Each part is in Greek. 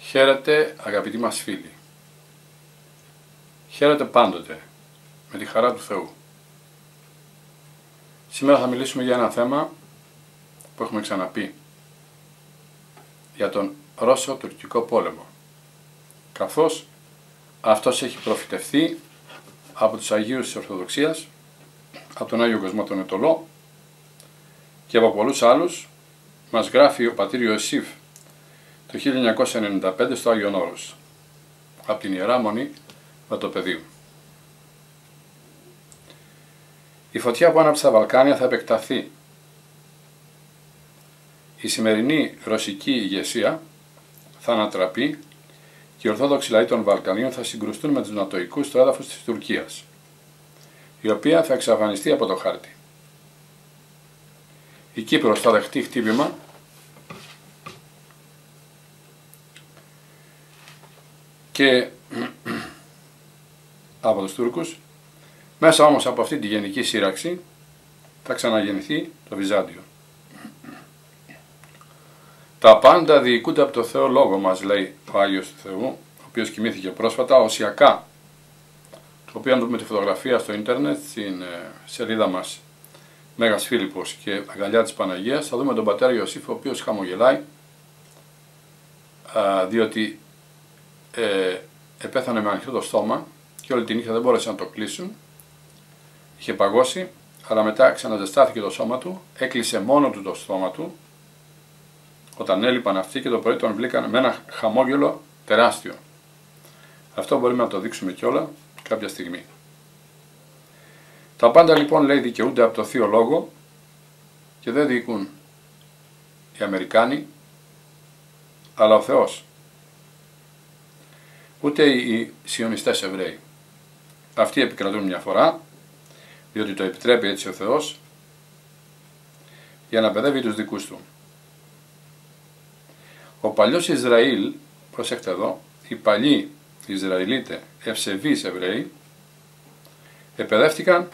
Χαίρετε αγαπητοί μας φίλοι. Χαίρετε πάντοτε με τη χαρά του Θεού. Σήμερα θα μιλήσουμε για ένα θέμα που έχουμε ξαναπεί. Για τον Ρώσο-Τουρκικό πόλεμο. Καθώς αυτός έχει προφητευθεί από τους Αγίους της Ορθοδοξίας, από τον Άγιο Κοσμό τον Ετωλό και από πολλούς άλλους. Μας γράφει ο πατήρ Ιωσήφ το 1995 στο Άγιον Όρος, από την Ιερά Μονή Βατοπεδίου. Η φωτιά που άναψε στα Βαλκάνια θα επεκταθεί. Η σημερινή ρωσική ηγεσία θα ανατραπεί και οι Ορθόδοξοι λαοί των Βαλκανίων θα συγκρουστούν με τους Νατοικούς στο έδαφος της Τουρκίας, η οποία θα εξαφανιστεί από το χάρτη. Η Κύπρος θα δεχτεί χτύπημα και από τους Τούρκους. Μέσα όμως από αυτή τη γενική σύραξη θα ξαναγεννηθεί το Βυζάντιο. Τα πάντα διοικούνται από το Θεό Λόγο, μας λέει ο Άγιος του Θεού, ο οποίος κοιμήθηκε πρόσφατα, οσιακά, το οποίο αν δούμε τη φωτογραφία στο ίντερνετ, στην σελίδα μας Μέγας Φίλιππος και Αγκαλιά της Παναγίας, θα δούμε τον πατέρα Ιωσήφ, ο οποίος χαμογελάει, διότι επέθανε με ανοιχτό το στόμα και όλη τη νύχτα δεν μπόρεσαν να το κλείσουν. Είχε παγώσει, αλλά μετά ξαναζεστάθηκε το σώμα του, έκλεισε μόνο του το στόμα του όταν έλειπαν αυτοί και το πρωί τον βρήκαν με ένα χαμόγελο τεράστιο. Αυτό μπορούμε να το δείξουμε κιόλα κάποια στιγμή. Τα πάντα λοιπόν, λέει, δικαιούνται από το Θείο Λόγο και δεν διοικούν οι Αμερικάνοι, αλλά ο Θεός. Ούτε οι σιωνιστές Εβραίοι. Αυτοί επικρατούν μια φορά, διότι το επιτρέπει έτσι ο Θεός, για να παιδεύει τους δικούς του. Ο παλιός Ισραήλ, προσέξτε εδώ, οι παλιοί Ισραηλίτε ευσεβείς Εβραίοι, επαιδεύτηκαν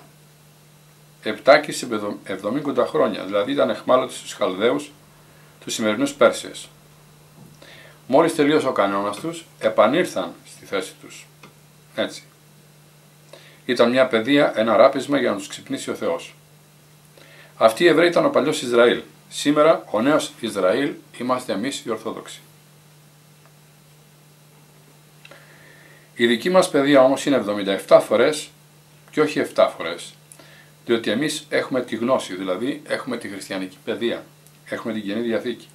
770 χρόνια, δηλαδή ήταν εχμάλωτοι στους Χαλδαίους, τους σημερινούς Πέρσιες. Μόλις τελείωσε ο κανόνας τους, επανήρθαν στη θέση τους. Έτσι. Ήταν μια παιδεία, ένα ράπισμα για να τους ξυπνήσει ο Θεός. Αυτοί οι Εβραίοι ήταν ο παλιός Ισραήλ. Σήμερα ο νέος Ισραήλ είμαστε εμείς οι Ορθόδοξοι. Η δική μας παιδεία όμως είναι 77 φορές και όχι 7 φορές. Διότι εμείς έχουμε τη γνώση, δηλαδή έχουμε τη χριστιανική παιδεία. Έχουμε την Καινή Διαθήκη.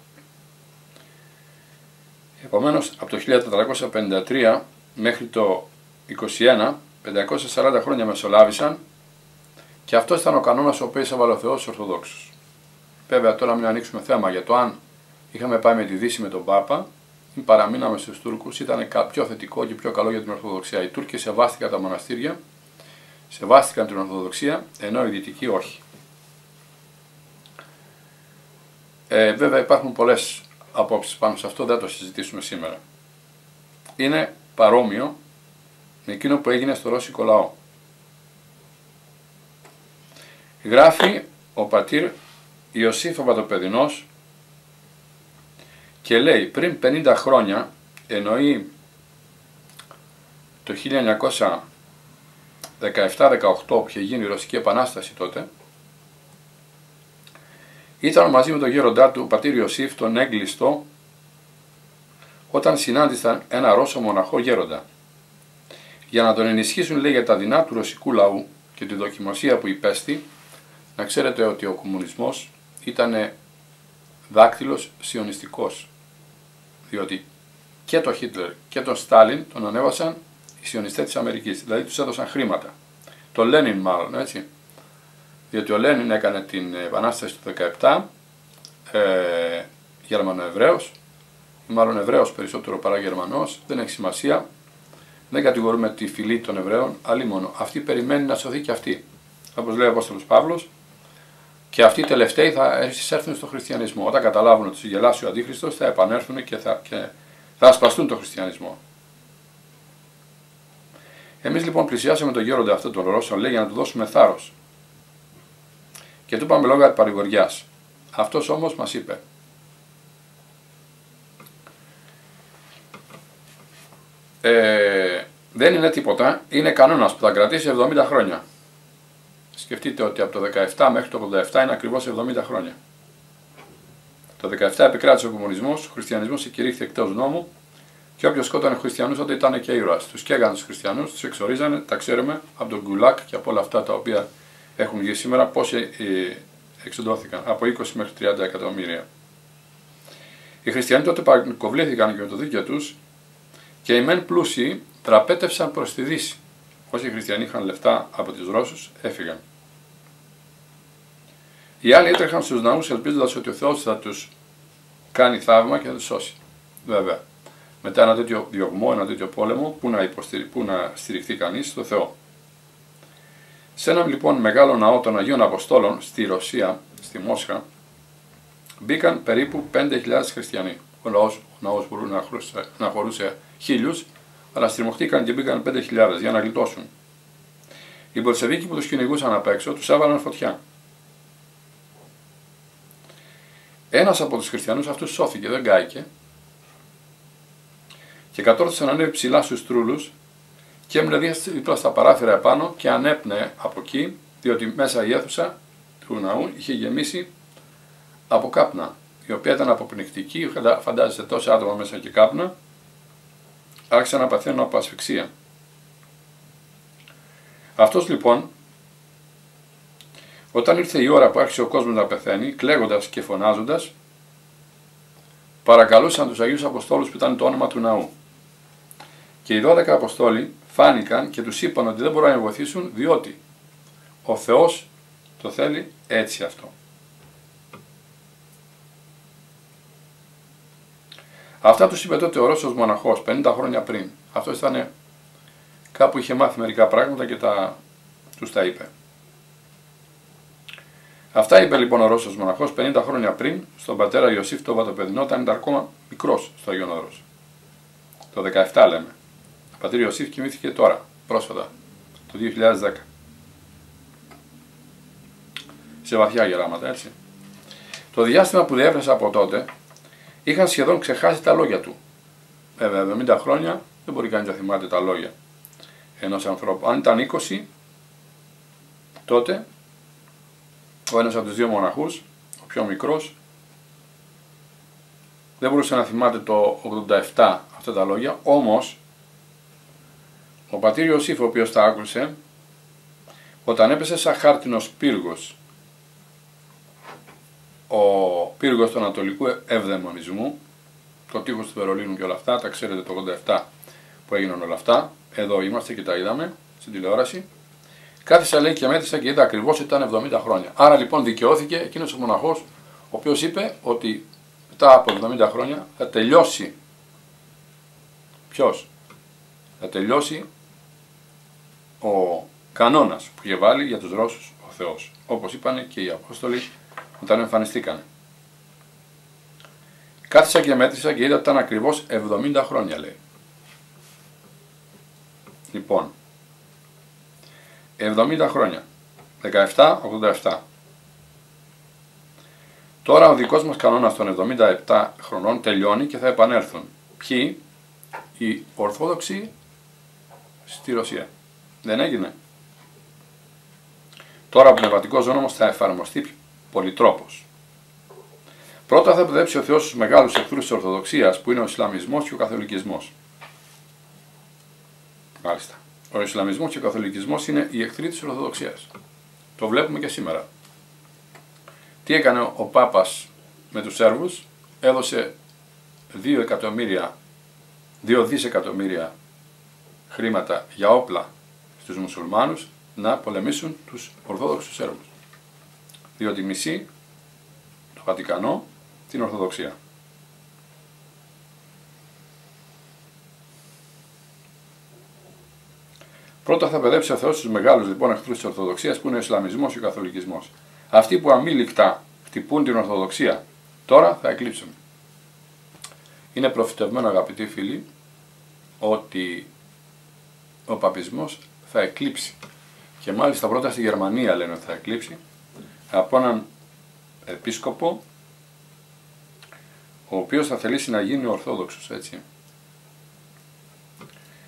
Επομένως, από το 1453 μέχρι το 21, 540 χρόνια μεσολάβησαν και αυτό ήταν ο κανόνας ο οποίος έβαλε ο Θεός στους Ορθοδόξους. Βέβαια, τώρα μην ανοίξουμε θέμα για το αν είχαμε πάει με τη Δύση με τον Πάπα ή παραμείναμε στους Τούρκους, ήταν πιο θετικό και πιο καλό για την Ορθοδοξία. Οι Τούρκοι σεβάστηκαν τα μοναστήρια, σεβάστηκαν την Ορθοδοξία, ενώ οι Δυτικοί όχι. Βέβαια, υπάρχουν πολλές απόψεις πάνω σε αυτό, δεν το συζητήσουμε σήμερα. Είναι παρόμοιο με εκείνο που έγινε στο ρώσικο λαό. Γράφει ο πατήρ Ιωσήφ ο Βατοπεδινός και λέει πριν 50 χρόνια, εννοεί το 1917-18 που είχε γίνει η Ρωσική Επανάσταση τότε, ήταν μαζί με τον γέροντά του, ο πατήρ Ιωσήφ, τον έγκλειστο, όταν συνάντησαν ένα Ρώσο μοναχό γέροντα. Για να τον ενισχύσουν, λέει, για τα δεινά του ρωσικού λαού και τη δοκιμασία που υπέστη, να ξέρετε ότι ο κομμουνισμός ήταν δάκτυλος σιωνιστικός. Διότι και τον Χίτλερ και τον Στάλιν τον ανέβασαν οι σιωνιστές της Αμερικής, δηλαδή τους έδωσαν χρήματα. Τον Λένιν μάλλον, έτσι. Διότι ο Λένιν έκανε την Επανάσταση του 17, Γερμανοεβραίος, ή μάλλον Εβραίος περισσότερο παρά Γερμανός, δεν έχει σημασία, δεν κατηγορούμε τη φυλή των Εβραίων, αλλήμονο. Αυτή περιμένει να σωθεί και αυτή. Όπως λέει ο Απόστολος Παύλος, και αυτοί οι τελευταίοι θα εισέρθουν στο χριστιανισμό. Όταν καταλάβουν ότι τους γελάσει ο Αντίχριστος, θα επανέλθουν και θα ασπαστούν τον χριστιανισμό. Εμείς λοιπόν πλησιάσαμε τον γέροντα αυτόν τον Ρώσο, λέει, για να του δώσουμε θάρρος. Και του είπαμε λόγια παρηγοριάς. Αυτός όμως μας είπε: δεν είναι τίποτα, είναι κανόνας που θα κρατήσει 70 χρόνια. Σκεφτείτε ότι από το 17 μέχρι το 87 είναι ακριβώς 70 χρόνια. Το 17 επικράτησε ο κομμουνισμός, ο χριστιανισμός εκηρύχθηκε εκτός νόμου και όποιος σκότωνε χριστιανούς τότε ήταν και ήρωας. Τους καίγανε τους χριστιανούς, τους εξορίζανε, τα ξέρουμε από τον Γκουλάκ και από όλα αυτά τα οποία έχουν βγει σήμερα, πόσοι εξοντώθηκαν, από 20 μέχρι 30 εκατομμύρια. Οι χριστιανοί τότε πανικοβλήθηκαν και με το δίκαιο τους και οι μεν πλούσιοι τραπέτευσαν προς τη Δύση. Όσοι χριστιανοί είχαν λεφτά από τους Ρώσους έφυγαν. Οι άλλοι έτρεχαν στους ναούς ελπίζοντας ότι ο Θεός θα τους κάνει θαύμα και θα τους σώσει. Βέβαια, μετά ένα τέτοιο διωγμό, ένα τέτοιο πόλεμο, πού να στηριχθεί κανείς στο Θεό. Σε έναν λοιπόν μεγάλο ναό των Αγίων Αποστόλων στη Ρωσία, στη Μόσχα, μπήκαν περίπου 5.000 χριστιανοί. Ο ναός μπορούσε να χωρούσε 1.000, αλλά στριμωχτήκαν και μπήκαν 5.000 για να γλιτώσουν. Οι Μπολσεβίκοι που τους κυνηγούσαν απ' έξω τους έβαλαν φωτιά. Ένας από τους χριστιανούς αυτούς σώθηκε, δεν κάηκε, και κατόρθωσε να ανέβει ψηλά στους τρούλους και έμεινε δίπλα στα παράθυρα επάνω και ανέπνεε από εκεί, διότι μέσα η αίθουσα του ναού είχε γεμίσει από κάπνα, η οποία ήταν αποπνικτική, φαντάζεστε τόσα άτομα μέσα και κάπνα, άρχισαν να παθαίνουν από ασφυξία. Αυτός λοιπόν, όταν ήρθε η ώρα που άρχισε ο κόσμος να πεθαίνει, κλαίγοντας και φωνάζοντας, παρακαλούσαν τους Αγίους Αποστόλους που ήταν το όνομα του ναού. Και οι 12 Αποστόλοι φάνηκαν και τους είπαν ότι δεν μπορούν να βοηθήσουν, διότι ο Θεός το θέλει έτσι αυτό. Αυτά τους είπε τότε ο Ρώσος μοναχός 50 χρόνια πριν. Αυτός ήταν κάπου είχε μάθει μερικά πράγματα και τους τα είπε. Αυτά είπε λοιπόν ο Ρώσος μοναχός 50 χρόνια πριν στον πατέρα Ιωσήφ το Βατοπεδινό, όταν ήταν ακόμα μικρός στο Αγίον Όρος. Το 17 λέμε. Ο πατήρ Ιωσήφ κοιμήθηκε τώρα, πρόσφατα, το 2010. Σε βαθιά γεράματα, έτσι. Το διάστημα που διέφρασε από τότε, είχαν σχεδόν ξεχάσει τα λόγια του. Βέβαια, 70 χρόνια δεν μπορεί κανείς να θυμάται τα λόγια ενός ανθρώπου. Αν ήταν 20, τότε ο ένας από τους δύο μοναχούς, ο πιο μικρός, δεν μπορούσε να θυμάται το 87 αυτά τα λόγια, όμως ο πατήρ Ιωσήφ, ο οποίος τα άκουσε, όταν έπεσε σαν χάρτινος πύργος, ο πύργος του Ανατολικού Ευδαιμονισμού, το τείχος του Βερολίνου και όλα αυτά, τα ξέρετε το 87 που έγιναν όλα αυτά, εδώ είμαστε και τα είδαμε στην τηλεόραση, κάθισα λέει και μέτρησα και είδα ακριβώς ότι ήταν 70 χρόνια. Άρα λοιπόν δικαιώθηκε εκείνος ο μοναχός, ο οποίος είπε ότι μετά από 70 χρόνια θα τελειώσει. Ποιος? Θα τελειώσει ο κανόνας που είχε βάλει για τους Ρώσους ο Θεός. Όπως είπαν και οι Απόστολοι όταν εμφανιστήκαν. Κάθισα και μέτρησα και είδα ότι ήταν ακριβώς 70 χρόνια, λέει. Λοιπόν, 70 χρόνια, 17-87. Τώρα ο δικός μας κανόνας των 77 χρονών τελειώνει και θα επανέλθουν. Ποιοι? Οι Ορθόδοξοι στη Ρωσία. Δεν έγινε? Τώρα ο πνευματικός νόμος θα εφαρμοστεί πολυτρόπως. Πρώτα θα παιδέψει ο Θεός στους μεγάλους εχθρούς της Ορθοδοξίας, που είναι ο Ισλαμισμός και ο Καθολικισμός. Μάλιστα. Ο Ισλαμισμός και ο Καθολικισμός είναι οι εχθροί της Ορθοδοξίας. Το βλέπουμε και σήμερα. Τι έκανε ο Πάπας με τους Σέρβους? Έδωσε 2 δισεκατομμύρια χρήματα για όπλα στους μουσουλμάνους να πολεμήσουν τους Ορθόδοξους Σέρβους. Διότι μισεί το Βατικανό την Ορθοδοξία. Πρώτα θα παιδέψει ο Θεός στους μεγάλους λοιπόν εχθρούς της Ορθοδοξίας, που είναι ο Ισλαμισμός και ο Καθολικισμός. Αυτοί που αμήλικτα χτυπούν την Ορθοδοξία τώρα θα εκλείψουν. Είναι προφητευμένο, αγαπητοί φίλοι, ότι ο παπισμός θα εκλείψει. Και μάλιστα πρώτα στη Γερμανία λένε ότι θα εκλείψει από έναν επίσκοπο, ο οποίος θα θελήσει να γίνει Ορθόδοξος, έτσι.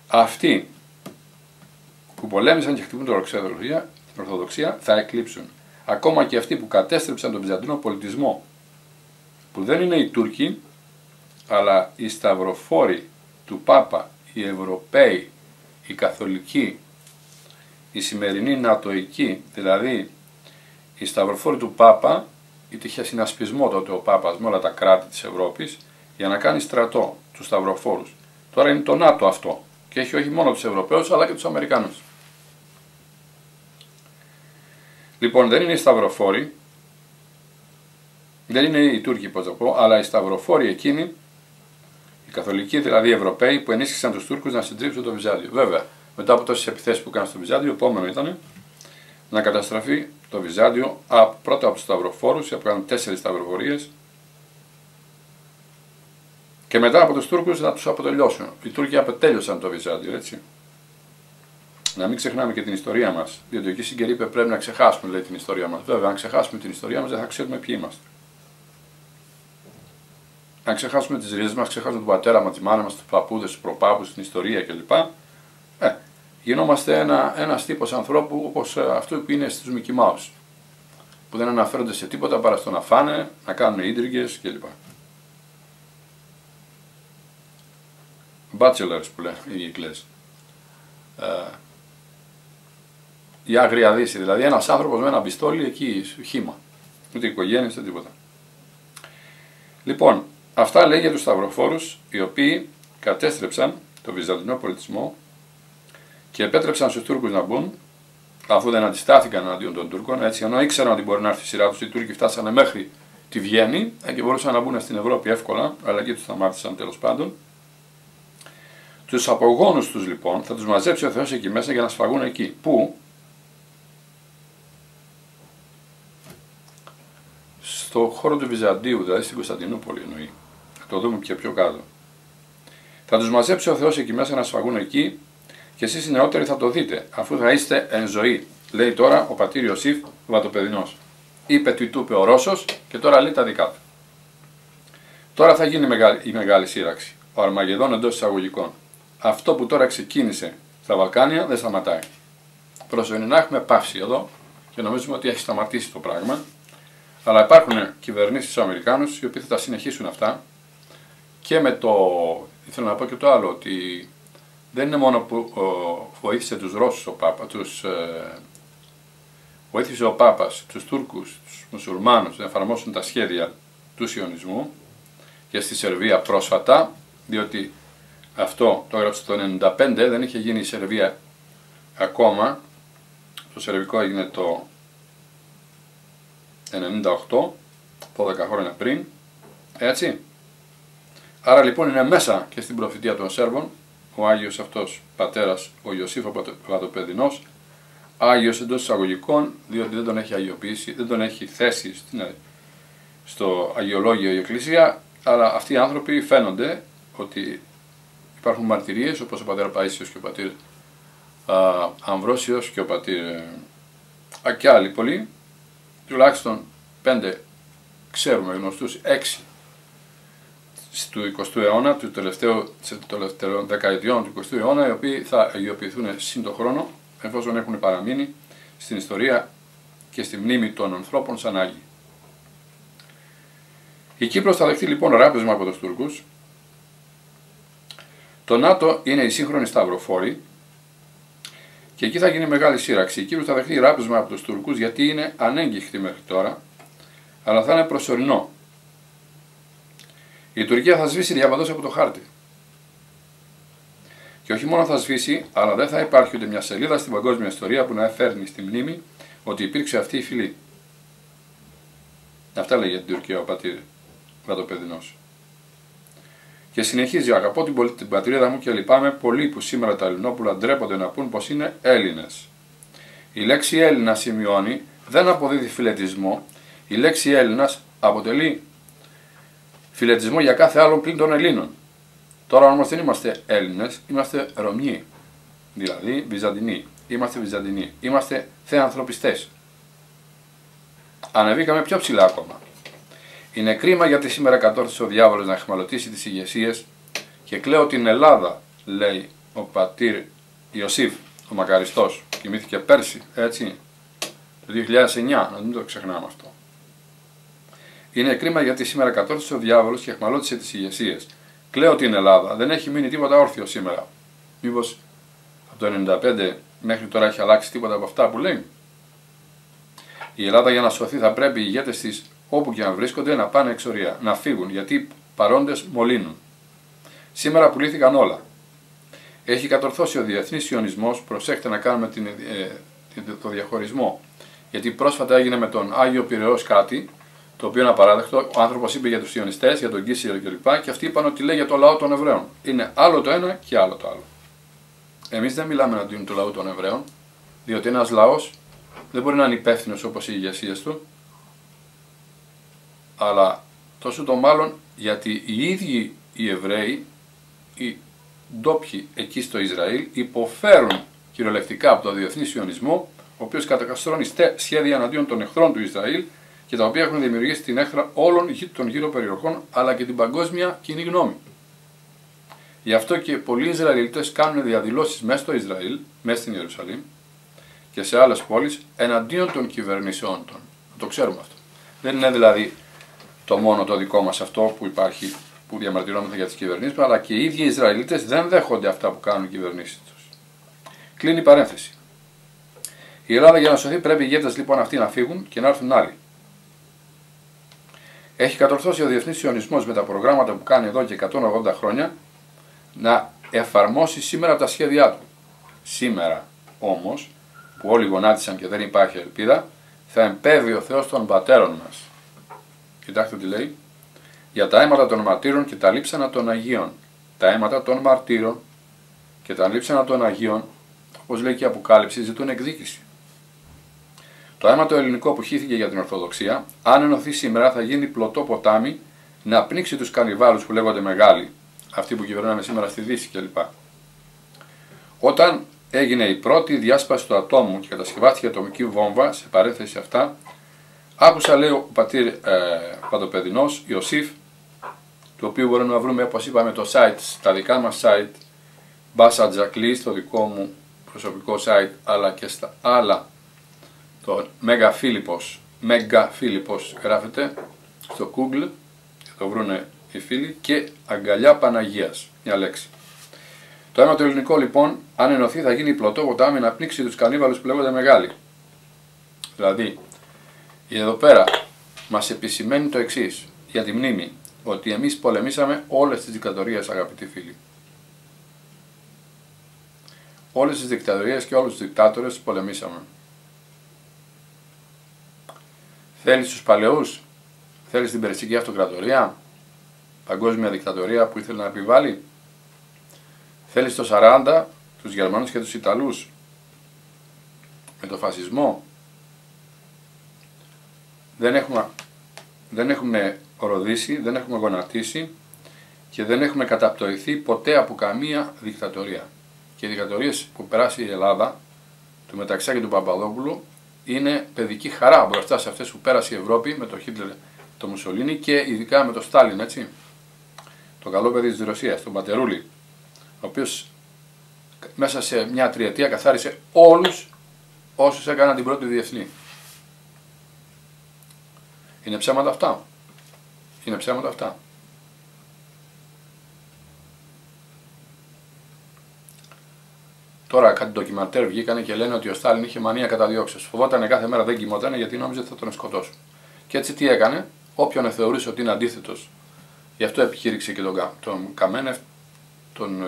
αυτοί που πολέμησαν και χτυπούν την Ορθοδοξία θα εκλείψουν. Ακόμα και αυτοί που κατέστρεψαν τον Βυζαντινό πολιτισμό, που δεν είναι οι Τούρκοι, αλλά οι σταυροφόροι του Πάπα, οι Ευρωπαίοι, οι Καθολικοί, οι σημερινοί Νατοικοί, δηλαδή οι σταυροφόροι του Πάπα, είτε είχε συνασπισμό τότε ο Πάπας με όλα τα κράτη της Ευρώπης για να κάνει στρατό τους σταυροφόρους. Τώρα είναι το ΝΑΤΟ αυτό και έχει όχι μόνο τους Ευρωπαίους αλλά και τους Αμερικάνους. Λοιπόν, δεν είναι οι σταυροφόροι, δεν είναι οι Τούρκοι, πώς θα πω, αλλά οι σταυροφόροι εκείνοι, οι Καθολικοί, δηλαδή οι Ευρωπαίοι, που ενίσχυσαν τους Τούρκους να συντρίψουν το Βυζάντιο. Βέβαια, μετά από τόσες επιθέσεις που έκαναν στο Βυζάντιο, επόμενο ήταν να καταστραφεί το Βυζάντιο πρώτα από τους σταυροφόρους, που έκαναν 4 σταυροφορίες, και μετά από τους Τούρκους να τους αποτελειώσουν. Οι Τούρκοι αποτέλειωσαν το Βυζάντιο, έτσι. Να μην ξεχνάμε και την ιστορία μας. Διότι ο Κίσιγκερ είπε πρέπει να ξεχάσουμε, λέει, την ιστορία μας. Βέβαια, αν ξεχάσουμε την ιστορία μας, δεν θα ξέρουμε ποιοι είμαστε. Αν ξεχάσουμε τις ρίζες μας, ξεχάσουμε τον πατέρα μας, τη μάνα μας, τους παππούδες, τους προπάπους, την ιστορία κλπ. Γινόμαστε ένας τύπος ανθρώπου όπως αυτού που είναι στους Μικι Μάους. Που δεν αναφέρονται σε τίποτα παρά στο να φάνε, να κάνουν ίντριγκες κλπ. Bachelors που λένε οι Αγγλές. Η Άγρια Δύση, δηλαδή ένας άνθρωπος με ένα πιστόλι εκεί χύμα. Ούτε οικογένεια, ούτε τίποτα. Λοιπόν, αυτά λέει για τους σταυροφόρους, οι οποίοι κατέστρεψαν το βυζαντινό πολιτισμό και επέτρεψαν στους Τούρκους να μπουν, αφού δεν αντιστάθηκαν εναντίον των Τούρκων, έτσι, ενώ ήξεραν ότι μπορεί να έρθει η σειρά τους, οι Τούρκοι φτάσανε μέχρι τη Βιέννη και μπορούσαν να μπουν στην Ευρώπη εύκολα, αλλά εκεί τους σταμάτησαν τέλος πάντων. Τους απογόνους τους λοιπόν θα τους μαζέψει ο Θεός εκεί μέσα για να σφαγούν εκεί. Πού? Στο χώρο του Βυζαντίου, δηλαδή στην Κωνσταντινούπολη εννοεί. Θα το δούμε και πιο κάτω. Θα τους μαζέψει ο Θεός εκεί μέσα να σφαγούν εκεί και εσείς οι νεότεροι θα το δείτε, αφού θα είστε εν ζωή. Λέει τώρα ο πατήρ Ιωσήφ Βατοπεδινός. Είπε του είπε ο Ρώσος και τώρα λέει τα δικά του. Τώρα θα γίνει η μεγάλη σύραξη. Ο Αρμαγεδόν εντός εισαγωγικών. Αυτό που τώρα ξεκίνησε στα Βαλκάνια δεν σταματάει. Προσοχή να έχουμε πάυση εδώ και νομίζουμε ότι έχει σταματήσει το πράγμα. Αλλά υπάρχουν κυβερνήσεις στους Αμερικάνους οι οποίοι θα τα συνεχίσουν αυτά και με το. Ήθελα να πω και το άλλο, ότι δεν είναι μόνο που βοήθησε τους Ρώσους ο Πάπα, βοήθησε ο Πάπας τους Τούρκους, τους Μουσουλμάνους να εφαρμόσουν τα σχέδια του Σιωνισμού και στη Σερβία πρόσφατα, διότι αυτό το έγραψε το 1995, δεν είχε γίνει η Σερβία ακόμα, το σερβικό έγινε το 98, 12 χρόνια πριν, έτσι. Άρα λοιπόν είναι μέσα και στην προφητεία των Σέρβων, ο Άγιος αυτός πατέρας, ο Ιωσήφ Βατοπεδινός, Άγιος εντός εισαγωγικών, διότι δεν τον έχει αγιοποιήσει, δεν τον έχει θέσει στο αγιολόγιο η Εκκλησία, αλλά αυτοί οι άνθρωποι φαίνονται ότι υπάρχουν μαρτυρίες, όπως ο πατέρα Παΐσιος και ο πατήρ Αμβρόσιος και ο πατήρ και άλλοι πολλοί, τουλάχιστον 5 ξέρουμε γνωστούς, 6 του 20ου αιώνα, των τελευταίων δεκαετιών του 20ου αιώνα, οι οποίοι θα αγιοποιηθούν σύν το χρόνο, εφόσον έχουν παραμείνει στην ιστορία και στη μνήμη των ανθρώπων σαν Άγιοι. Η Κύπρος θα δεχτεί λοιπόν ράπισμα από τους Τούρκους. Το ΝΑΤΟ είναι οι σύγχρονοι σταυροφόροι και εκεί θα γίνει μεγάλη σύραξη. Η Κύπρος θα δεχτεί ράπισμα από τους Τούρκους γιατί είναι ανέγκυχτη μέχρι τώρα, αλλά θα είναι προσωρινό. Η Τουρκία θα σβήσει διαβατός από το χάρτη. Και όχι μόνο θα σβήσει, αλλά δεν θα υπάρχει ούτε μια σελίδα στην παγκόσμια ιστορία που να φέρνει στη μνήμη ότι υπήρξε αυτή η φυλή. Αυτά λέει για την Τουρκία ο πατήρ Βατοπεδινός. Και συνεχίζει, αγαπώ την πατρίδα μου και λυπάμαι πολλοί που σήμερα τα Ελληνόπουλα ντρέπονται να πούν πως είναι Έλληνες. Η λέξη Έλληνα, σημειώνει, δεν αποδίδει φιλετισμό. Η λέξη Έλληνας αποτελεί φιλετισμό για κάθε άλλο πλην των Ελλήνων. Τώρα όμως δεν είμαστε Έλληνες, είμαστε Ρωμιοί, δηλαδή Βυζαντινοί. Είμαστε Βυζαντινοί, είμαστε θεανθρωπιστές. Ανεβήκαμε πιο ψηλά ακόμα. Είναι κρίμα γιατί σήμερα κατόρθωσε ο διάβολος να αιχμαλωτήσει τις ηγεσίες και κλαίω την Ελλάδα, λέει ο πατήρ Ιωσήφ, ο μακαριστός, κοιμήθηκε πέρσι, έτσι, το 2009, να μην το ξεχνάμε αυτό. Είναι κρίμα γιατί σήμερα κατόρθωσε ο διάβολος και αιχμαλώτησε τις ηγεσίες. Κλαίω την Ελλάδα, δεν έχει μείνει τίποτα όρθιο σήμερα. Μήπως από το 1995 μέχρι τώρα έχει αλλάξει τίποτα από αυτά που λέει? Η Ελλάδα για να σωθεί θα πρέπει οι ηγέτες της, όπου και αν βρίσκονται, να πάνε εξορία, να φύγουν, γιατί οι παρόντες μολύνουν. Σήμερα πουλήθηκαν όλα. Έχει κατορθώσει ο διεθνής σιωνισμός, προσέχτε να κάνουμε το διαχωρισμό, γιατί πρόσφατα έγινε με τον Άγιο Πειραιώς κάτι, το οποίο είναι απαράδεκτο. Ο άνθρωπος είπε για τους σιωνιστές, για τον Κίσιερ κλπ. Και αυτοί είπαν ότι λέει για το λαό των Εβραίων. Είναι άλλο το ένα και άλλο το άλλο. Εμείς δεν μιλάμε εναντίον του λαού των Εβραίων, διότι ένας λαός δεν μπορεί να είναι υπεύθυνος όπως οι ηγεσίες του, αλλά τόσο το μάλλον γιατί οι ίδιοι οι Εβραίοι, οι ντόπιοι εκεί στο Ισραήλ, υποφέρουν κυριολεκτικά από το διεθνή σιωνισμό, ο οποίος κατακαστρώνει σχέδια εναντίον των εχθρών του Ισραήλ και τα οποία έχουν δημιουργήσει την έχθρα όλων των γύρω περιοχών, αλλά και την παγκόσμια κοινή γνώμη. Γι' αυτό και πολλοί Ισραηλίτες κάνουν διαδηλώσεις μέσα στο Ισραήλ, μέσα στην Ιερουσαλήμ και σε άλλες πόλεις εναντίον των κυβερνήσεών των. Το ξέρουμε αυτό. Δεν είναι δηλαδή το μόνο το δικό μας αυτό που υπάρχει, που διαμαρτυρόμαστε για τις κυβερνήσεις, αλλά και οι ίδιοι οι Ισραηλίτες δεν δέχονται αυτά που κάνουν οι κυβερνήσεις τους. Κλείνει η παρένθεση. Η Ελλάδα για να σωθεί πρέπει οι ηγέτες λοιπόν αυτοί να φύγουν και να έρθουν άλλοι. Έχει κατορθώσει ο διεθνής σιωνισμός με τα προγράμματα που κάνει εδώ και 180 χρόνια να εφαρμόσει σήμερα τα σχέδιά του. Σήμερα όμως, που όλοι γονάτισαν και δεν υπάρχει ελπίδα, θα εμπέβει ο Θεός των πατέρων μας. Κοιτάξτε τι λέει. Για τα αίματα των μαρτύρων και τα λείψανα των Αγίων. Τα αίματα των μαρτύρων και τα λείψανα των Αγίων, όπως λέει και η Αποκάλυψη, ζητούν εκδίκηση. Το αίμα το ελληνικό που χύθηκε για την Ορθοδοξία, αν ενωθεί σήμερα, θα γίνει πλωτό ποτάμι να πνίξει τους κανιβάλους που λέγονται μεγάλοι, αυτοί που κυβερνάνε σήμερα στη Δύση κλπ. Όταν έγινε η πρώτη διάσπαση του ατόμου και κατασκευάστηκε η ατομική βόμβα, σε παρένθεση αυτά, άκουσα, λέει ο πατήρ Παντοπεδινός Ιωσήφ, το οποίο μπορούμε να βρούμε, όπως είπαμε, το site, στα δικά μας site, Μπάσα Τζακλή, στο δικό μου προσωπικό site, αλλά και στα άλλα, το Μέγα Φίλιππος γράφεται στο Google, και το βρούνε οι φίλοι, και Αγκαλιά Παναγίας, μια λέξη. Το αίμα το ελληνικό λοιπόν, αν ενωθεί, θα γίνει πλωτό ποτάμι να πνίξει τους κανίβαλους που λέγονται μεγάλοι. Δηλαδή, εδώ πέρα μας επισημαίνει το εξής για τη μνήμη, ότι εμείς πολεμήσαμε όλες τις δικτατορίες, αγαπητοί φίλοι. Όλες τις δικτατορίες και όλους τους δικτάτορες πολεμήσαμε. Θέλεις τους παλαιούς, θέλεις την Περσική Αυτοκρατορία, παγκόσμια δικτατορία που ήθελε να επιβάλλει. Θέλεις το 40, τους Γερμανούς και τους Ιταλούς, με το φασισμό. Δεν έχουμε οροδήσει, δεν έχουμε γονατίσει και δεν έχουμε καταπτωηθεί ποτέ από καμία δικτατορία. Και οι δικτατορίες που περάσει η Ελλάδα, του Μεταξά και του Παπαδόπουλου, είναι παιδική χαρά μπροστά σε αυτές που πέρασε η Ευρώπη με τον Χίτλερ, τον Μουσολίνι και ειδικά με τον Στάλιν, έτσι. Το καλό παιδί της Ρωσίας, τον Πατερούλη, ο οποίος μέσα σε μια τριετία καθάρισε όλους όσους έκαναν την πρώτη διεθνή. Είναι ψέματα αυτά. Είναι ψέματα αυτά. Τώρα κάτι ντοκιμαντέρ βγήκανε και λένε ότι ο Στάλιν είχε μανία καταδιώξεως. Φοβότανε κάθε μέρα, δεν κοιμότανε γιατί νόμιζε ότι θα τον σκοτώσουν. Και έτσι τι έκανε, όποιον θεωρούσε ότι είναι αντίθετος, γι' αυτό επικήρυξε και τον Καμένεφ, τον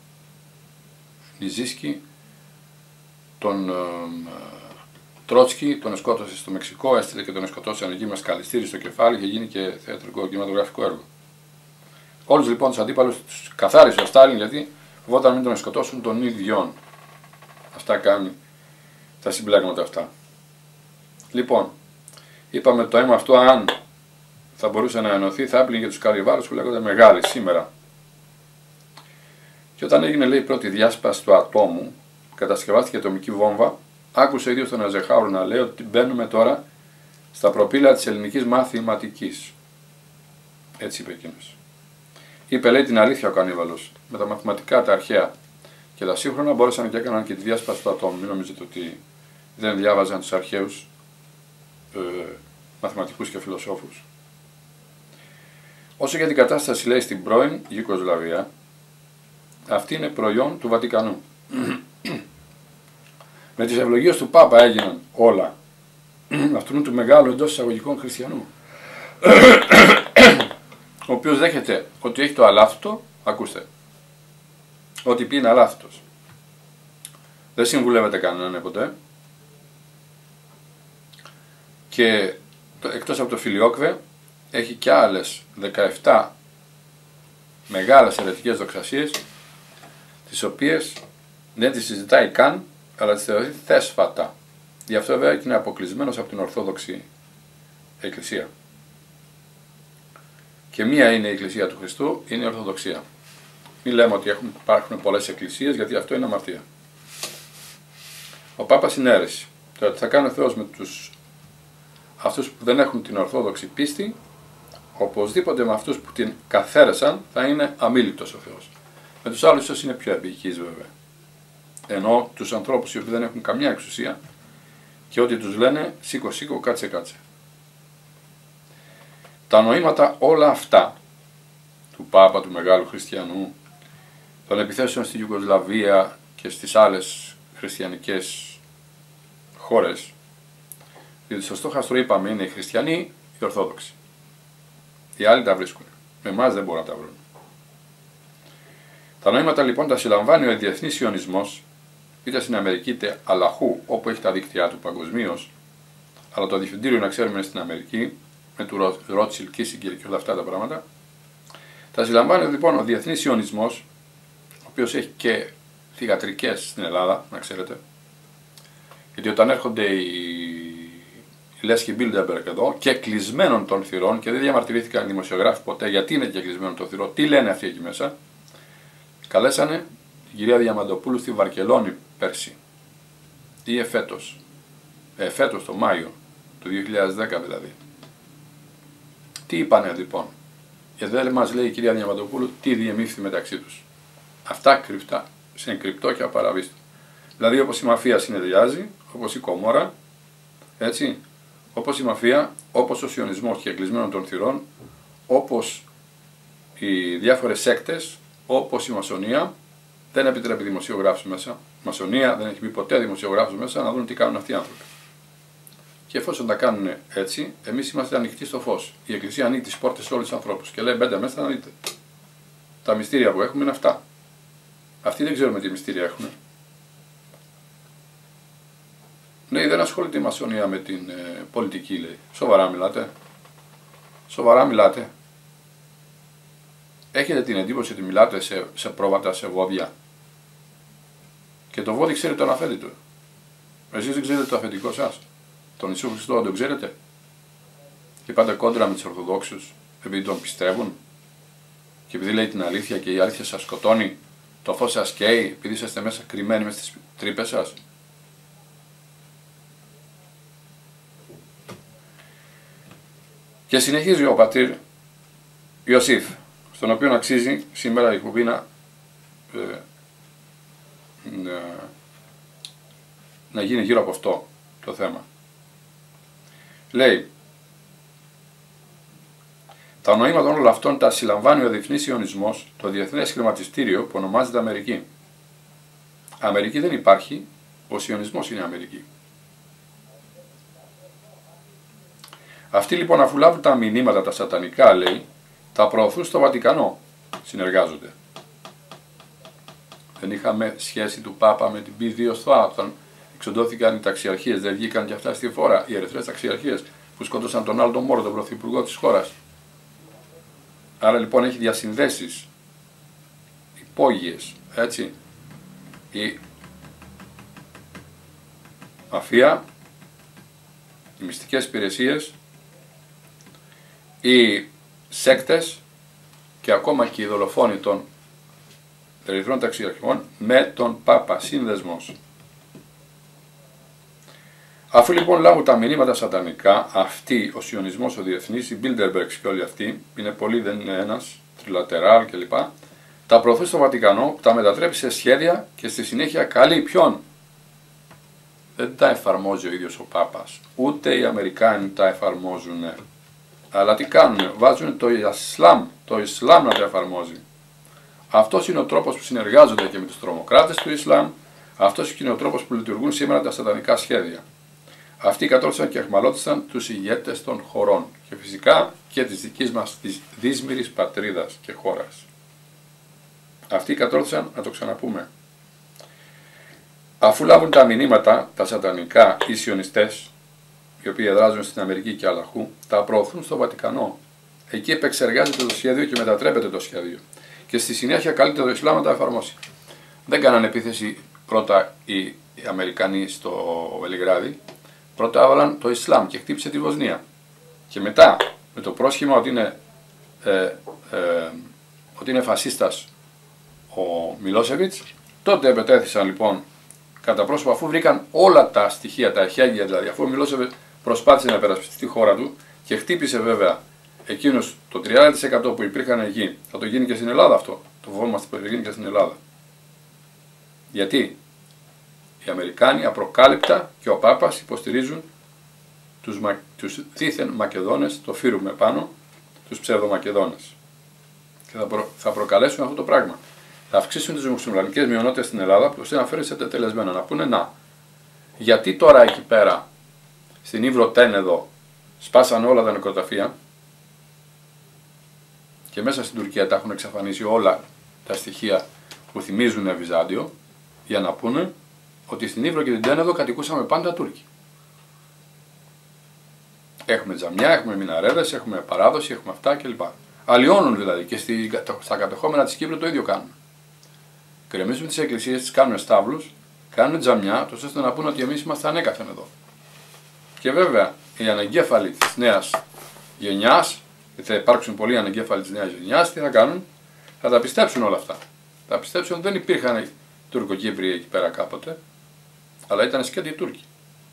Νιζίσκι, τον Τρότσκι, τον σκότωσε στο Μεξικό, έστειλε και τον σκοτώσαν εκεί με σκαλιστήρι στο κεφάλι και γίνει και θεατρικό κινηματογραφικό έργο. Όλους λοιπόν τους αντίπαλους τους καθάρισε ο Στάλιν γιατί φοβόταν μην τον σκοτώσουν τον ίδιον. Αυτά κάνει τα συμπλέγματα αυτά. Λοιπόν, είπαμε το αίμα αυτό αν θα μπορούσε να ενωθεί θα έπλυνε για τους καριβάλους που λέγονται μεγάλοι σήμερα. Και όταν έγινε λέει η πρώτη διάσπαση του ατόμου, κατασκευάστηκε η ατομική βόμβα, άκουσε ο ίδιος τον Αζεχάουρ να λέει ότι μπαίνουμε τώρα στα προπήλαια της ελληνικής μαθηματικής. Έτσι είπε εκείνος. Είπε λέει την αλήθεια ο Κανίβαλος, με τα μαθηματικά τα αρχαία. Και τα σύγχρονα μπόρεσαν και έκαναν και τη διάσπαση του ατόμου. Μην νομίζετε ότι δεν διάβαζαν τους αρχαίους μαθηματικούς και φιλοσόφους. Όσο για την κατάσταση, λέει, στην πρώην Ιουγκοσλαβία, αυτή είναι προϊόν του Βατικανού. Με τις ευλογίες του Πάπα έγιναν όλα. Αυτού του μεγάλου εντός εισαγωγικών χριστιανού, ο οποίος δέχεται ότι έχει το αλάθητο, ακούστε, ότι πει είναι αλάθητος. Δεν συμβουλεύεται κανέναν ποτέ. Και εκτός από το Φιλιόκβε έχει και άλλες 17 μεγάλες αιρετικές δοξασίες, τις οποίες δεν τις συζητάει καν, αλλά τις θεωρεί θέσφατα. Γι' αυτό βέβαια και είναι αποκλεισμένος από την Ορθόδοξη Εκκλησία. Και μία είναι η Εκκλησία του Χριστού, είναι η Ορθοδοξία. Μην λέμε ότι υπάρχουν πολλές εκκλησίες, γιατί αυτό είναι αμαρτία. Ο Πάπας είναι αίρεση. Τώρα τι θα κάνει ο Θεός με αυτούς που δεν έχουν την Ορθόδοξη πίστη, οπωσδήποτε με αυτούς που την καθαίρεσαν θα είναι αμίληπτος ο Θεός. Με τους άλλους ίσως είναι πιο επικείς βέβαια. Ενώ τους ανθρώπους οι οποίοι δεν έχουν καμιά εξουσία και ό,τι τους λένε σήκω σήκω, κάτσε κάτσε. Τα νοήματα όλα αυτά του Πάπα, του μεγάλου χριστιανού, των επιθέσεων στη Ιουγκοσλαβία και στις άλλες χριστιανικές χώρες, γιατί στο στόχαστρο είπαμε είναι οι χριστιανοί, οι Ορθόδοξοι. Οι άλλοι τα βρίσκουν. Με εμάς δεν μπορούν να τα βρουν. Τα νοήματα λοιπόν τα συλλαμβάνει ο διεθνής ιονισμός, είτε στην Αμερική είτε αλλαχού, όπου έχει τα δίκτυά του παγκοσμίως, αλλά το διευθυντήριο να ξέρουμε είναι στην Αμερική, με του Ρότσιλ, Κίσιγκερ και όλα αυτά τα πράγματα. Τα συλλαμβάνει λοιπόν ο διεθνής ιονισμός, ο οποίος έχει και θυγατρικές στην Ελλάδα, να ξέρετε, γιατί όταν έρχονται οι Λέσχοι Μπίλντερμπεργκ εδώ και κλεισμένων των θυρών, και δεν διαμαρτυρήθηκαν οι δημοσιογράφοι ποτέ γιατί είναι και κλεισμένων των θυρών, τι λένε αυτοί εκεί μέσα, καλέσανε την κυρία Διαμαντοπούλου στη Βαρκελόνη πέρσι ή εφέτος, το Μάιο του 2010 δηλαδή. Τι είπανε λοιπόν, γιατί δεν μας λέει η κυρία Διαμαντοπούλου τι διεμήφθη μεταξύ τους. Αυτά κρυφτά, σε κρυπτό και απαραβίστο. Δηλαδή όπως η μαφία συνεδριάζει, όπως η Κομόρα, έτσι, όπως η μαφία, όπως ο σιωνισμός και κλεισμένων των θυρών, όπως οι διάφορες σέκτες, όπως η μασονία, δεν επιτρέπει δημοσιογράφους μέσα. Η μασονία δεν έχει μπει ποτέ δημοσιογράφους μέσα να δουν τι κάνουν αυτοί οι άνθρωποι. Και εφόσον τα κάνουν έτσι, εμείς είμαστε ανοιχτοί στο φως. Η Εκκλησία ανοίγει τις πόρτες σε όλους τους ανθρώπους και λέει μπαίνετε μέσα να δείτε. Τα μυστήρια που έχουμε είναι αυτά. Αυτοί δεν ξέρουμε τι μυστήρια έχουν. Ναι, δεν ασχολείται η μασονία με την πολιτική, λέει. Σοβαρά μιλάτε. Σοβαρά μιλάτε. Έχετε την εντύπωση ότι μιλάτε σε πρόβατα, σε βόδια. Και το βόδι ξέρει τον αφέντη του. Εσείς δεν ξέρετε το αφεντικό σας. Τον Ιησού Χριστό τον ξέρετε. Και πάτε κόντρα με τους Ορθοδόξους επειδή τον πιστεύουν. Και επειδή λέει την αλήθεια και η αλήθεια σας σκοτώνει, το φως σας καίει, επειδή είσαστε μέσα κρυμμένοι μες στις τρύπες σας. Και συνεχίζει ο πατήρ Ιωσήφ, στον οποίο αξίζει σήμερα η εκπομπή να γίνει γύρω από αυτό το θέμα. Λέει, τα νοήματα όλων αυτών τα συλλαμβάνει ο διεθνής ιονισμός, το διεθνές χρηματιστήριο που ονομάζεται Αμερική. Αμερική δεν υπάρχει, ο ιονισμός είναι Αμερική. Αυτοί λοιπόν αφού λάβουν τα μηνύματα τα σατανικά, λέει, τα προωθούν στο Βατικανό, συνεργάζονται. Δεν είχαμε σχέση του Πάπα με την Π2 ΣΘΟΑ, όταν εξοντώθηκαν οι ταξιαρχίες, δεν βγήκαν και αυτά στη φόρα, οι ερυθρές ταξιαρχίες που σκότωσαν τον Άλντο Μόρο, τον πρωθυπουργό της χώρας. Άρα λοιπόν έχει διασυνδέσεις υπόγειες, έτσι. Η μαφία, οι μυστικές υπηρεσίες, οι σέκτες και ακόμα και οι δολοφόνοι των ερυθρών ταξιαρχικών με τον Πάπα, σύνδεσμος. Αφού λοιπόν λάβουν τα μηνύματα σατανικά, αυτοί, ο σιωνισμός, ο διεθνής, οι Bilderbergs και όλοι αυτοί, είναι πολλοί, δεν είναι ένας, τριλατεράλ κλπ. τα προωθούν στο Βατικανό, τα μετατρέπει σε σχέδια και στη συνέχεια καλεί ποιον? Δεν τα εφαρμόζει ο ίδιος ο Πάπας, ούτε οι Αμερικάνοι τα εφαρμόζουν. Αλλά τι κάνουν? Βάζουν το Ισλάμ να τα εφαρμόζει. Αυτός είναι ο τρόπος που συνεργάζονται και με τους τρομοκράτες του Ισλάμ, αυτός είναι ο τρόπος που λειτουργούν σήμερα τα σατανικά σχέδια. Αυτοί κατόρθωσαν και εχμαλώτησαν τους ηγέτες των χωρών και φυσικά και της δικής μας της δύσμηρης πατρίδας και χώρας. Αυτοί κατόρθωσαν, να το ξαναπούμε, αφού λάβουν τα μηνύματα, τα σατανικά, οι σιωνιστές, οι οποίοι εδράζουν στην Αμερική και αλλαχού, τα προωθούν στο Βατικανό. Εκεί επεξεργάζεται το σχέδιο και μετατρέπεται το σχέδιο. Και στη συνέχεια καλείται το Ισλάμ να τα εφαρμόσει. Δεν κάνανε επίθεση πρώτα οι Αμερικανοί στο Βελιγράδι, πρώτα έβαλαν το Ισλάμ και χτύπησε τη Βοσνία. Και μετά, με το πρόσχημα ότι είναι φασίστας ο Μιλόσεβιτς, τότε επετέθησαν λοιπόν κατά πρόσωπο, αφού βρήκαν όλα τα στοιχεία, τα εχέγγυα δηλαδή, αφού ο Μιλόσεβιτς προσπάθησε να περασπιστεί τη χώρα του και χτύπησε βέβαια εκείνους το 30% που υπήρχαν εκεί. Θα το γίνει και στην Ελλάδα αυτό. Το φοβόμαστε που θα γίνει και στην Ελλάδα. Γιατί οι Αμερικάνοι απροκάλυπτα και ο Πάπας υποστηρίζουν τους δίθεν Μακεδόνες, το φύρουμε πάνω, τους ψευδομακεδόνες. Και θα προκαλέσουν αυτό το πράγμα. Θα αυξήσουν τις μουσουλμανικές μειονότητες στην Ελλάδα, ώστε να φέρουν σε τετελεσμένα. Να πούνε να, γιατί τώρα εκεί πέρα, στην Ύβρο Τένεδο, σπάσανε όλα τα νεκροταφεία και μέσα στην Τουρκία τα έχουν εξαφανίσει όλα τα στοιχεία που θυμίζουν Βυζάντιο, για να πούνε ότι στην Ύβρο και την Τένεδο κατοικούσαμε πάντα Τούρκοι. Έχουμε τζαμιά, έχουμε μιναρέδες, έχουμε παράδοση, έχουμε αυτά κλπ. Αλλοιώνουν δηλαδή και στα κατεχόμενα της Κύπρου το ίδιο κάνουν. Κρεμίζουν τις εκκλησίες, τις κάνουν στάβλους, κάνουν τζαμιά, ώστε να πούνε ότι εμείς είμαστε ανέκαθεν εδώ. Και βέβαια οι ανεγκέφαλοι της νέας γενιάς, γιατί θα υπάρξουν πολλοί ανεγκέφαλοι της νέας γενιάς, τι θα κάνουν? Θα τα πιστέψουν όλα αυτά. Θα πιστέψουν ότι δεν υπήρχαν Τουρκοκύπριοι εκεί πέρα κάποτε, αλλά ήταν σκέτοι οι Τούρκοι.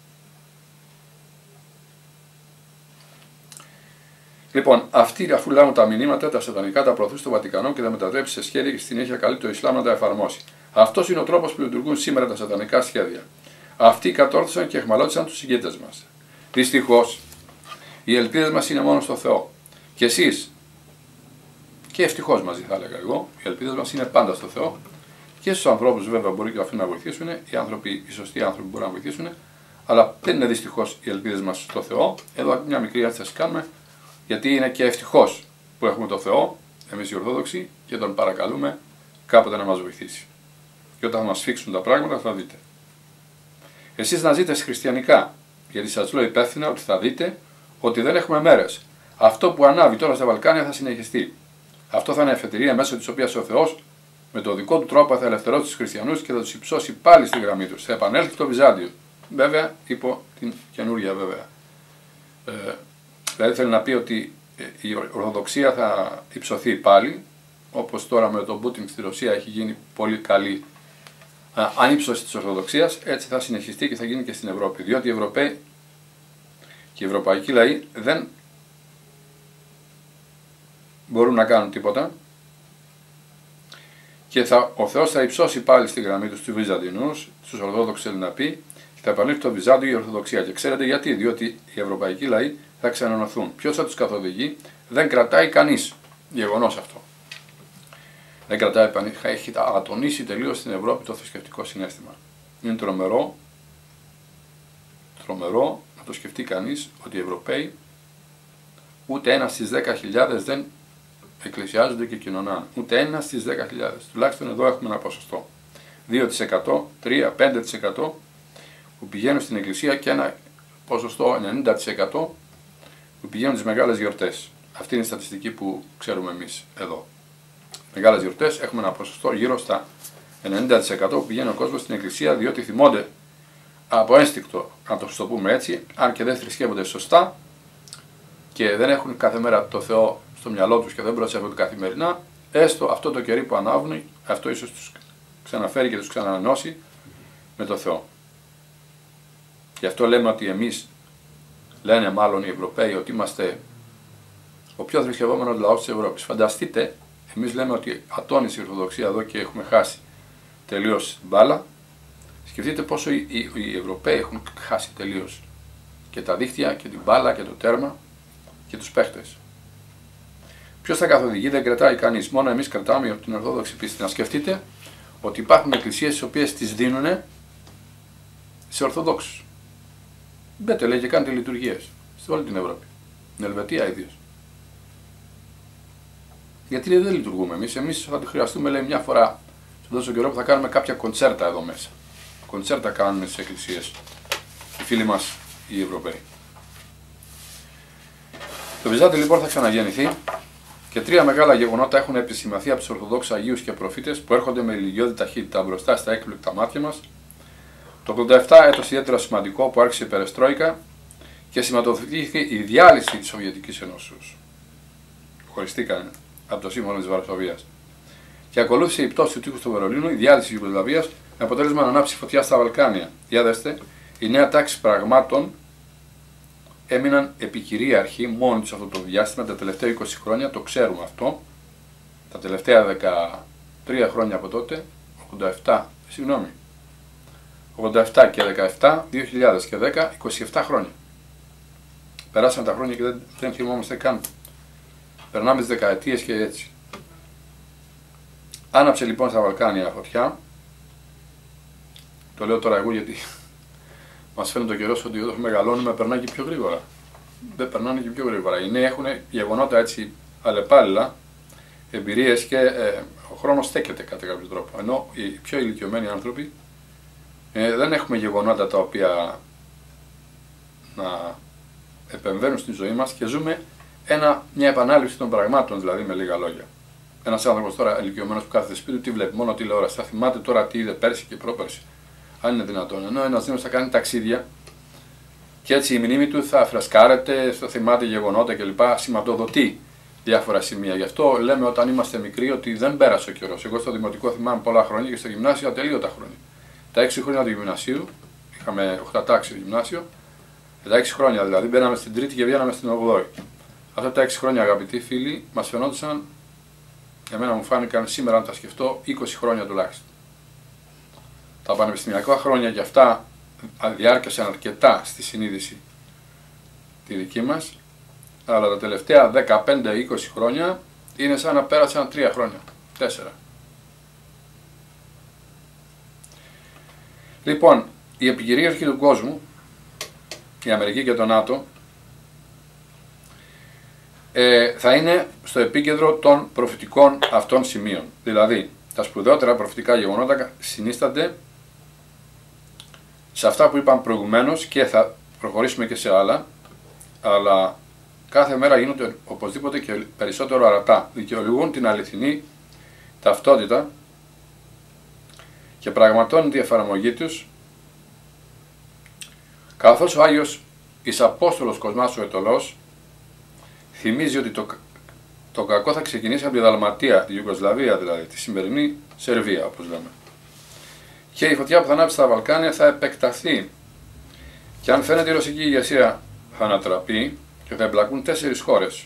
Λοιπόν, αυτοί αφού λάβουν τα μηνύματα, τα σατανικά τα προωθούν στο Βατικανό και τα μετατρέψει σε σχέδια και στη συνέχεια καλεί το Ισλάμ να τα εφαρμόσει. Αυτός είναι ο τρόπος που λειτουργούν σήμερα τα σατανικά σχέδια. Αυτοί κατόρθωσαν και εχμαλώτησαν τους ηγέτες μας. Δυστυχώς, οι ελπίδες μας είναι μόνο στο Θεό. Και εσείς, και ευτυχώς μαζί θα έλεγα εγώ, οι ελπίδες μας είναι πάντα στο Θεό. Και στους ανθρώπους βέβαια μπορεί και αυτοί να βοηθήσουν, οι σωστοί άνθρωποι μπορούν να βοηθήσουν, αλλά δεν είναι δυστυχώς οι ελπίδες μας στο Θεό. Εδώ μια μικρή αίσθηση κάνουμε. Γιατί είναι και ευτυχώς που έχουμε το Θεό, εμείς οι Ορθόδοξοι, και τον παρακαλούμε κάποτε να μας βοηθήσει. Και όταν θα μας φίξουν τα πράγματα θα δείτε. Εσείς να ζείτε χριστιανικά, γιατί σας λέω υπεύθυνα ότι θα δείτε ότι δεν έχουμε μέρες. Αυτό που ανάβει τώρα στα Βαλκάνια θα συνεχιστεί. Αυτό θα είναι εφετηρία μέσω της οποίας ο Θεός με τον δικό του τρόπο θα ελευθερώσει τους χριστιανούς και θα τους υψώσει πάλι στη γραμμή τους. Θα επανέλθει το Βυζάντιο. Βέβαια, υπό την καινούργια βέβαια. Δηλαδή θέλει να πει ότι η Ορθοδοξία θα υψωθεί πάλι, όπως τώρα με τον Πούτιν στη Ρωσία έχει γίνει πολύ καλή ανύψωση της Ορθοδοξίας, έτσι θα συνεχιστεί και θα γίνει και στην Ευρώπη. Διότι οι Ευρωπαίοι και οι ευρωπαϊκοί λαοί δεν μπορούν να κάνουν τίποτα και ο Θεός θα υψώσει πάλι στη γραμμή τους Βυζαντινούς, τους Ορθόδοξους θέλει να πει, και θα επανέλθει το Βυζάντιο η Ορθοδοξία. Και ξέρετε γιατί? Διότι οι ευρωπαϊκοί λαοί θα ξανενωθούν. Ποιος θα τους καθοδηγεί? Δεν κρατάει κανείς. Γεγονός αυτό. Δεν κρατάει κανείς. Έχει ατονίσει τελείως στην Ευρώπη το θρησκευτικό συναίσθημα. Είναι τρομερό να το σκεφτεί κανείς ότι οι Ευρωπαίοι ούτε ένα στις 10.000 δεν εκκλησιάζονται και κοινωνάνε. Ούτε ένα στις 10.000. Τουλάχιστον εδώ έχουμε ένα ποσοστό. 2%, 3%, 5% που πηγαίνουν στην εκκλησία και ένα ποσοστό 90% που πηγαίνουν τις μεγάλες γιορτές. Αυτή είναι η στατιστική που ξέρουμε εμείς εδώ. Μεγάλες γιορτές έχουμε ένα ποσοστό γύρω στα 90% που πηγαίνει ο κόσμος στην εκκλησία, διότι θυμώνται από ένστικτο, να το πούμε έτσι, αν και δεν θρησκεύονται σωστά και δεν έχουν κάθε μέρα το Θεό στο μυαλό τους και δεν προσεύχονται καθημερινά, έστω αυτό το κερί που ανάβουν, αυτό ίσως τους ξαναφέρει και τους ξανανανώσει με το Θεό. Γι' αυτό λέμε ότι εμείς, λένε μάλλον οι Ευρωπαίοι, ότι είμαστε ο πιο θρησκευόμενος λαός της Ευρώπης. Φανταστείτε Εμείς λέμε ότι ατώνησε η Ορθοδοξία εδώ και έχουμε χάσει τελείως την μπάλα. Σκεφτείτε πόσο οι Ευρωπαίοι έχουν χάσει τελείως και τα δίχτυα και την μπάλα και το τέρμα και τους παίχτες. Ποιος θα καθοδηγεί, δεν κρατάει κανείς. Μόνο εμείς κρατάμε την Ορθόδοξη πίστη. Να σκεφτείτε ότι υπάρχουν εκκλησίες τις οποίες τις δίνουν σε Ορθοδόξους. Μπέτε, λέει, και κάνετε λειτουργίες σε όλη την Ευρώπη. Στην Ελβετία ιδίως. Γιατί λέει, δεν λειτουργούμε εμείς. Εμείς θα τη χρειαστούμε, λέει, μια φορά στον τόσο καιρό που θα κάνουμε κάποια κοντσέρτα εδώ μέσα. Κοντσέρτα κάνουμε στις εκκλησίες οι φίλοι μας οι Ευρωπαίοι. Το Βυζάντι λοιπόν θα ξαναγεννηθεί και τρία μεγάλα γεγονότα έχουν επισημαθεί από τους Ορθοδόξους Αγίους και Προφήτες που έρχονται με ηλικιώδη ταχύτητα μπροστά στα έκπληκτα μάτια μας. Το 87 έτος ιδιαίτερα σημαντικό που άρχισε η Περεστρόικα και σηματοδοτήθηκε η διάλυση της Σοβιετικής Ενώσεως. Χωριστήκαν από το σύμφωνο της Βαρσοβίας. Και ακολούθησε η πτώση του τείχους του Βερολίνου, η διάλυση της Ιουγκοσλαβίας, με αποτέλεσμα να ανάψει φωτιά στα Βαλκάνια. Για δέστε, η νέα τάξη πραγμάτων έμειναν επικυρίαρχοι μόνοι τους αυτό το διάστημα τα τελευταία 20 χρόνια, το ξέρουμε αυτό. Τα τελευταία 13 χρόνια από τότε, 87 και 17, 2000 και 10, 27 χρόνια. Περάσαν τα χρόνια και δεν θυμόμαστε καν. Περνάμε τις δεκαετίες και έτσι. Άναψε λοιπόν στα Βαλκάνια φωτιά. Το λέω τώρα εγώ γιατί μας φαίνεται ο καιρός ότι εδώ μεγαλώνουμε, περνάει και πιο γρήγορα. Δεν περνάνε και πιο γρήγορα. Οι νέοι έχουν γεγονότα έτσι αλλεπάλληλα, εμπειρίες και ο χρόνος στέκεται κατά κάποιο τρόπο. Ενώ οι πιο ηλικιωμένοι άνθρωποι δεν έχουμε γεγονότα τα οποία να επεμβαίνουν στη ζωή μας και ζούμε μια επανάληψη των πραγμάτων, δηλαδή με λίγα λόγια. Ένας άνθρωπος τώρα ηλικιωμένος που κάθεται σπίτι του, τι βλέπει, μόνο τηλεόραση. Θα θυμάται τώρα τι είδε πέρσι και πρόπερσι. Αν είναι δυνατόν. Ενώ ένας νέος θα κάνει ταξίδια και έτσι η μνήμη του θα φρεσκάρεται, θα θυμάται γεγονότα κλπ. Σηματοδοτεί διάφορα σημεία. Γι' αυτό λέμε όταν είμαστε μικροί ότι δεν πέρασε ο καιρός. Εγώ στο δημοτικό θυμάμαι πολλά χρόνια και στο γυμνάσιο ατελείωτα χρόνια. Τα 6 χρόνια του γυμνασίου, είχαμε 8 τάξεις στο γυμνάσιο, τα 6 χρόνια δηλαδή μπαίναμε στην Τρίτη και βγαίναμε στην 8η. Αυτά τα 6 χρόνια, αγαπητοί φίλοι, μας φαινόντουσαν, εμένα μου φάνηκαν σήμερα, αν τα σκεφτώ, 20 χρόνια τουλάχιστον. Τα πανεπιστημιακά χρόνια και αυτά διάρκεσαν αρκετά στη συνείδηση τη δική μας, αλλά τα τελευταία 15-20 χρόνια είναι σαν να πέρασαν 3 χρόνια, 4. Λοιπόν, η επικυρίαρχη του κόσμου, η Αμερική και το ΝΑΤΟ, θα είναι στο επίκεντρο των προφητικών αυτών σημείων. Δηλαδή, τα σπουδαιότερα προφητικά γεγονότα συνίστανται σε αυτά που είπαμε προηγουμένως και θα προχωρήσουμε και σε άλλα, αλλά κάθε μέρα γίνονται οπωσδήποτε και περισσότερο αρατά. Δικαιολογούν την αληθινή ταυτότητα και πραγματώνει τη εφαρμογή τους, καθώς ο Άγιος εις Απόστολος Κοσμάς ο Αιτωλός θυμίζει ότι το κακό θα ξεκινήσει από τη Δαλματία, τη Ιουγκοσλαβία δηλαδή, τη σημερινή Σερβία όπως λέμε. Και η φωτιά που θα ανάψει στα Βαλκάνια θα επεκταθεί. Και αν φαίνεται η ρωσική ηγεσία θα ανατραπεί και θα εμπλακούν 4 χώρες.